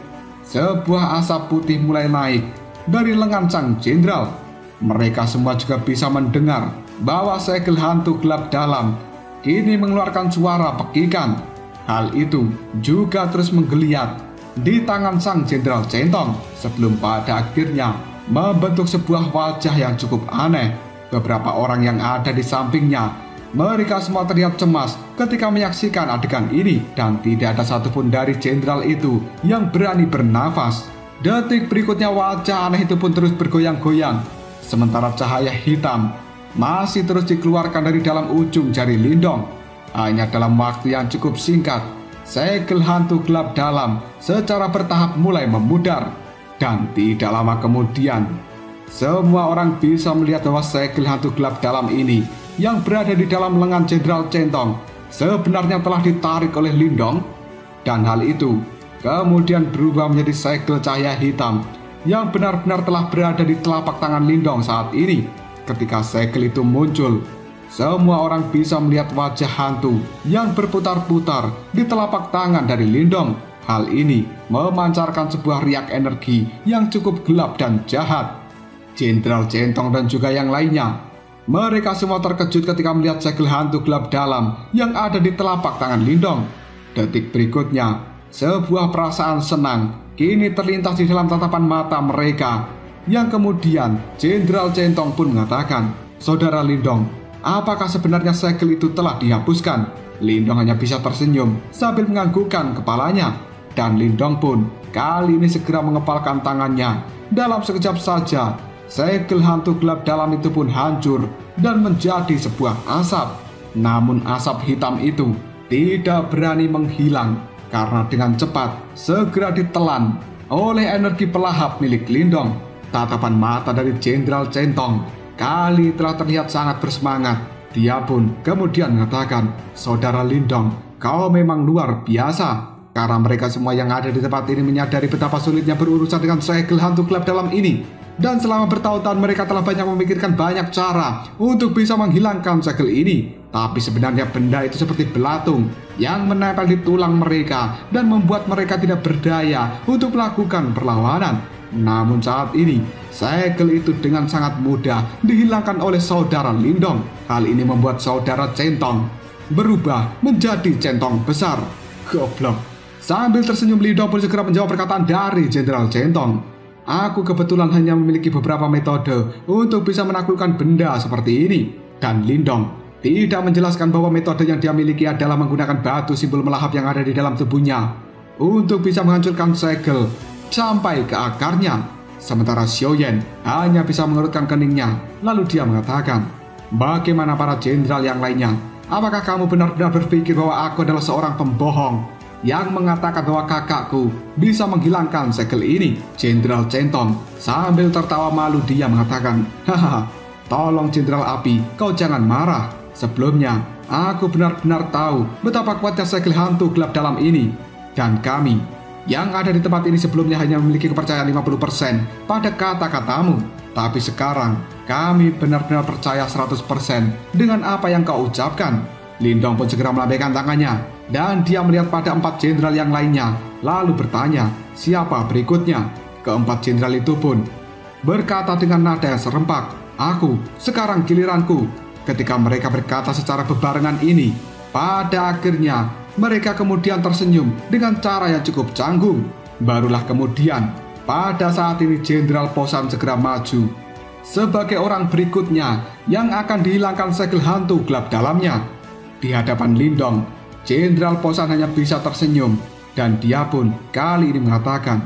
sebuah asap putih mulai naik dari lengan sang jenderal. Mereka semua juga bisa mendengar bahwa segel hantu gelap dalam kini mengeluarkan suara pekikan. Hal itu juga terus menggeliat di tangan sang Jenderal Centong sebelum pada akhirnya membentuk sebuah wajah yang cukup aneh. Beberapa orang yang ada di sampingnya, mereka semua terlihat cemas ketika menyaksikan adegan ini dan tidak ada satupun dari jenderal itu yang berani bernafas. Detik berikutnya wajah aneh itu pun terus bergoyang-goyang, sementara cahaya hitam masih terus dikeluarkan dari dalam ujung jari Lindong. Hanya dalam waktu yang cukup singkat, segel hantu gelap dalam secara bertahap mulai memudar. Dan tidak lama kemudian, semua orang bisa melihat bahwa segel hantu gelap dalam ini yang berada di dalam lengan Jenderal Centong sebenarnya telah ditarik oleh Lindong. Dan hal itu kemudian berubah menjadi segel cahaya hitam yang benar-benar telah berada di telapak tangan Lindong saat ini. Ketika segel itu muncul, semua orang bisa melihat wajah hantu yang berputar-putar di telapak tangan dari Lindong. Hal ini memancarkan sebuah riak energi yang cukup gelap dan jahat. Jenderal Centong dan juga yang lainnya, mereka semua terkejut ketika melihat segel hantu gelap dalam yang ada di telapak tangan Lindong. Detik berikutnya, sebuah perasaan senang kini terlintas di dalam tatapan mata mereka, yang kemudian Jenderal Centong pun mengatakan, "Saudara Lindong, apakah sebenarnya segel itu telah dihapuskan?" Lindong hanya bisa tersenyum sambil menganggukkan kepalanya. Dan Lindong pun kali ini segera mengepalkan tangannya. Dalam sekejap saja, segel hantu gelap dalam itu pun hancur dan menjadi sebuah asap. Namun asap hitam itu tidak berani menghilang karena dengan cepat segera ditelan oleh energi pelahap milik Lindong. Tatapan mata dari Jenderal Centong kali telah terlihat sangat bersemangat. Dia pun kemudian mengatakan, "Saudara Lindong, kau memang luar biasa." Karena mereka semua yang ada di tempat ini menyadari betapa sulitnya berurusan dengan segel hantu gelap dalam ini. Dan selama bertahun-tahun mereka telah banyak memikirkan banyak cara untuk bisa menghilangkan segel ini. Tapi sebenarnya benda itu seperti belatung yang menempel di tulang mereka dan membuat mereka tidak berdaya untuk melakukan perlawanan. Namun saat ini, segel itu dengan sangat mudah dihilangkan oleh saudara Lindong. Hal ini membuat saudara Centong berubah menjadi centong besar. Goblok. Sambil tersenyum, Lindong pun segera menjawab perkataan dari Jenderal Centong. "Aku kebetulan hanya memiliki beberapa metode untuk bisa menaklukkan benda seperti ini." Dan Lindong tidak menjelaskan bahwa metode yang dia miliki adalah menggunakan batu simbol melahap yang ada di dalam tubuhnya untuk bisa menghancurkan segel sampai ke akarnya. Sementara Xiaoyan hanya bisa mengerutkan keningnya, lalu dia mengatakan, "Bagaimana para jenderal yang lainnya? Apakah kamu benar-benar berpikir bahwa aku adalah seorang pembohong yang mengatakan bahwa kakakku bisa menghilangkan segel ini?" Jenderal Centong sambil tertawa malu dia mengatakan, "Hahaha, tolong Jenderal Api, kau jangan marah. Sebelumnya, Aku benar-benar tahu betapa kuatnya segel hantu gelap dalam ini. Dan kami yang ada di tempat ini sebelumnya hanya memiliki kepercayaan 50% pada kata-katamu. Tapi sekarang kami benar-benar percaya 100% dengan apa yang kau ucapkan. Lindong pun segera melambaikan tangannya dan dia melihat pada 4 jenderal yang lainnya, lalu bertanya siapa berikutnya. Keempat jenderal itu pun berkata dengan nada yang serempak, "Aku, sekarang giliranku." Ketika mereka berkata secara bebarengan ini, pada akhirnya mereka kemudian tersenyum dengan cara yang cukup canggung. Barulah kemudian pada saat ini Jenderal Posan segera maju sebagai orang berikutnya yang akan dihilangkan segel hantu gelap dalamnya. Di hadapan Lindong, Jenderal Posan hanya bisa tersenyum dan dia pun kali ini mengatakan,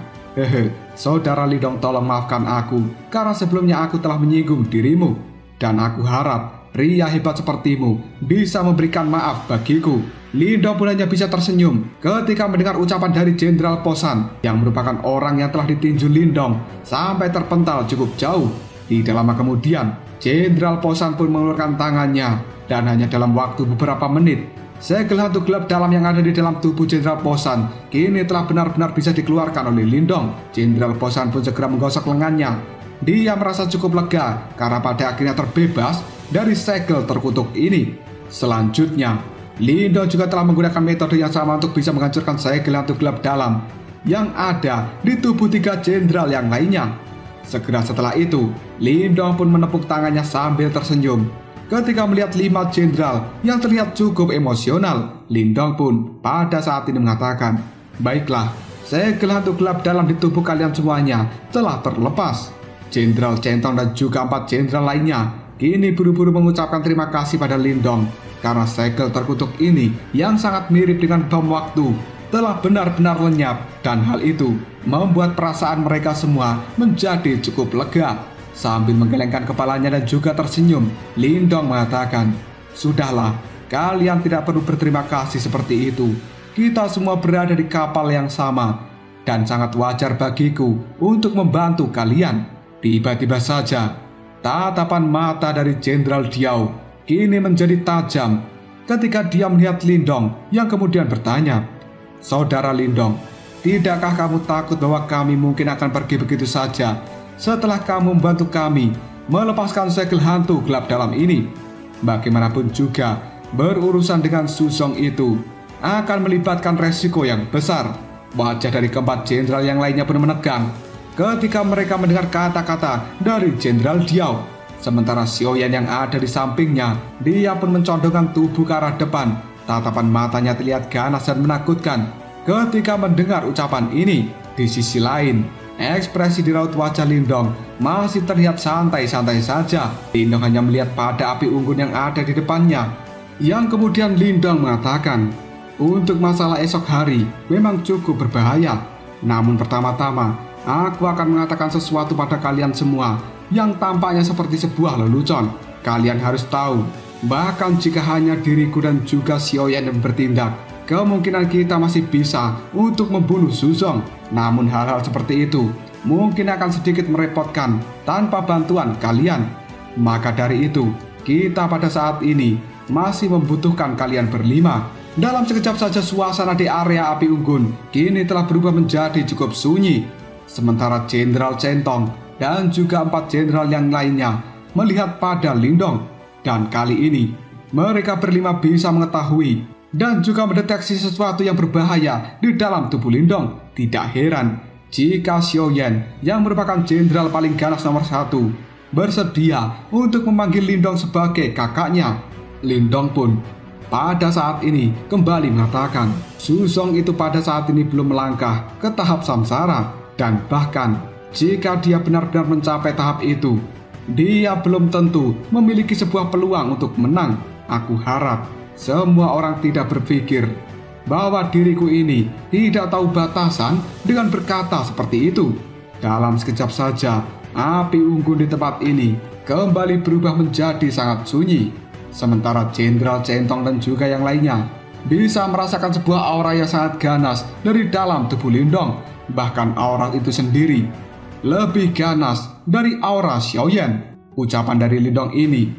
Saudara Lindong, tolong maafkan aku karena sebelumnya aku telah menyinggung dirimu. Dan aku harap pria hebat sepertimu bisa memberikan maaf bagiku." Lindong pun hanya bisa tersenyum ketika mendengar ucapan dari Jenderal Posan yang merupakan orang yang telah ditinju Lindong sampai terpental cukup jauh. Tidak lama kemudian, Jenderal Posan pun mengeluarkan tangannya dan hanya dalam waktu beberapa menit, segel hantu gelap dalam yang ada di dalam tubuh Jenderal Posan kini telah benar-benar bisa dikeluarkan oleh Lindong. Jenderal Posan pun segera menggosok lengannya. Dia merasa cukup lega karena pada akhirnya terbebas dari segel terkutuk ini. Selanjutnya, Lindong juga telah menggunakan metode yang sama untuk bisa menghancurkan segel hantu gelap dalam yang ada di tubuh 3 jenderal yang lainnya. Segera setelah itu, Lindong pun menepuk tangannya sambil tersenyum. Ketika melihat 5 jenderal yang terlihat cukup emosional, Lindong pun pada saat ini mengatakan, "Baiklah, segel hantu gelap dalam di tubuh kalian semuanya telah terlepas." Jenderal Centong dan juga 4 jenderal lainnya kini buru-buru mengucapkan terima kasih pada Lindong karena segel terkutuk ini yang sangat mirip dengan bom waktu telah benar-benar lenyap, dan hal itu membuat perasaan mereka semua menjadi cukup lega. Sambil menggelengkan kepalanya dan juga tersenyum, Lindong mengatakan, "Sudahlah, kalian tidak perlu berterima kasih seperti itu. Kita semua berada di kapal yang sama dan sangat wajar bagiku untuk membantu kalian." Tiba-tiba saja, tatapan mata dari Jenderal Diao kini menjadi tajam ketika dia melihat Lindong yang kemudian bertanya, "Saudara Lindong, tidakkah kamu takut bahwa kami mungkin akan pergi begitu saja setelah kamu membantu kami melepaskan segel hantu gelap dalam ini? Bagaimanapun juga, berurusan dengan Suzong itu akan melibatkan resiko yang besar." Wajah dari keempat jenderal yang lainnya pun menegang ketika mereka mendengar kata-kata dari Jenderal Diao. Sementara Xiaoyan yang ada di sampingnya, dia pun mencondongkan tubuh ke arah depan. Tatapan matanya terlihat ganas dan menakutkan ketika mendengar ucapan ini. Di sisi lain, ekspresi di raut wajah Lindong masih terlihat santai-santai saja. Lindong hanya melihat pada api unggun yang ada di depannya, yang kemudian Lindong mengatakan, "Untuk masalah esok hari memang cukup berbahaya. Namun pertama-tama, aku akan mengatakan sesuatu pada kalian semua yang tampaknya seperti sebuah lelucon. Kalian harus tahu, bahkan jika hanya diriku dan juga Xiaoyan yang bertindak, kemungkinan kita masih bisa untuk membunuh Suzong. Namun hal-hal seperti itu mungkin akan sedikit merepotkan tanpa bantuan kalian. Maka dari itu, kita pada saat ini masih membutuhkan kalian berlima." Dalam sekejap saja suasana di area api unggun kini telah berubah menjadi cukup sunyi. Sementara Jenderal Centong dan juga 4 jenderal yang lainnya melihat pada Lindong. Dan kali ini mereka berlima bisa mengetahui dan juga mendeteksi sesuatu yang berbahaya di dalam tubuh Lindong. Tidak heran jika Xiaoyan yang merupakan jenderal paling ganas nomor 1 bersedia untuk memanggil Lindong sebagai kakaknya. Lindong pun pada saat ini kembali mengatakan, Suzong itu pada saat ini belum melangkah ke tahap samsara. Dan bahkan jika dia benar-benar mencapai tahap itu, dia belum tentu memiliki sebuah peluang untuk menang. Aku harap semua orang tidak berpikir bahwa diriku ini tidak tahu batasan dengan berkata seperti itu. Dalam sekejap saja, api unggun di tempat ini kembali berubah menjadi sangat sunyi. Sementara Jenderal Centong dan juga yang lainnya bisa merasakan sebuah aura yang sangat ganas dari dalam tubuh Lindong. Bahkan aura itu sendiri lebih ganas dari aura Xiaoyan. Ucapan dari Lindong ini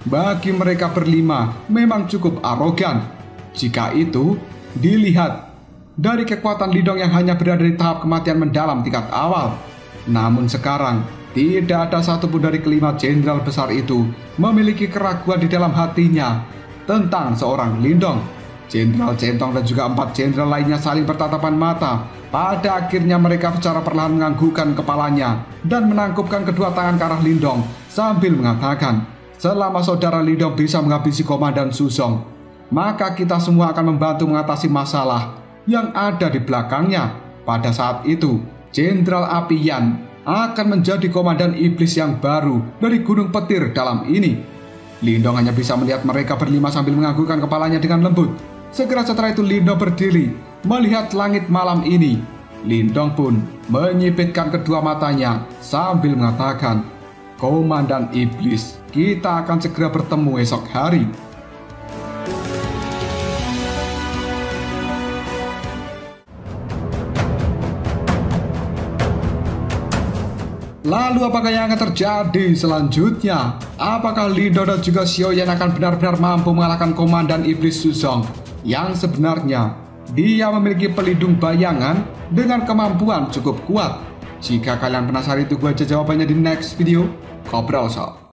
bagi mereka berlima memang cukup arogan. Jika itu dilihat dari kekuatan Lindong yang hanya berada di tahap kematian mendalam tingkat awal. Namun sekarang, tidak ada satupun dari kelima jenderal besar itu memiliki keraguan di dalam hatinya tentang seorang Lindong. Jenderal Centong dan juga 4 jenderal lainnya saling bertatapan mata. Pada akhirnya mereka secara perlahan menganggukkan kepalanya dan menangkupkan kedua tangan ke arah Lindong sambil mengatakan, selama saudara Lindong bisa menghabisi Komandan Shuzong, maka kita semua akan membantu mengatasi masalah yang ada di belakangnya. Pada saat itu, Jenderal Api Yan akan menjadi komandan iblis yang baru dari Gunung Petir dalam ini. Lindong hanya bisa melihat mereka berlima sambil menganggukkan kepalanya dengan lembut. Segera setelah itu Lindong berdiri melihat langit malam ini. Lindong pun menyipitkan kedua matanya sambil mengatakan, Komandan Iblis, kita akan segera bertemu esok hari. Lalu apakah yang akan terjadi selanjutnya? Apakah Lindong dan juga Xiaoyan akan benar-benar mampu mengalahkan Komandan Iblis Shuzong yang sebenarnya dia memiliki pelindung bayangan dengan kemampuan cukup kuat? Jika kalian penasaran, tunggu aja jawabannya di next video. Ngobrol soal.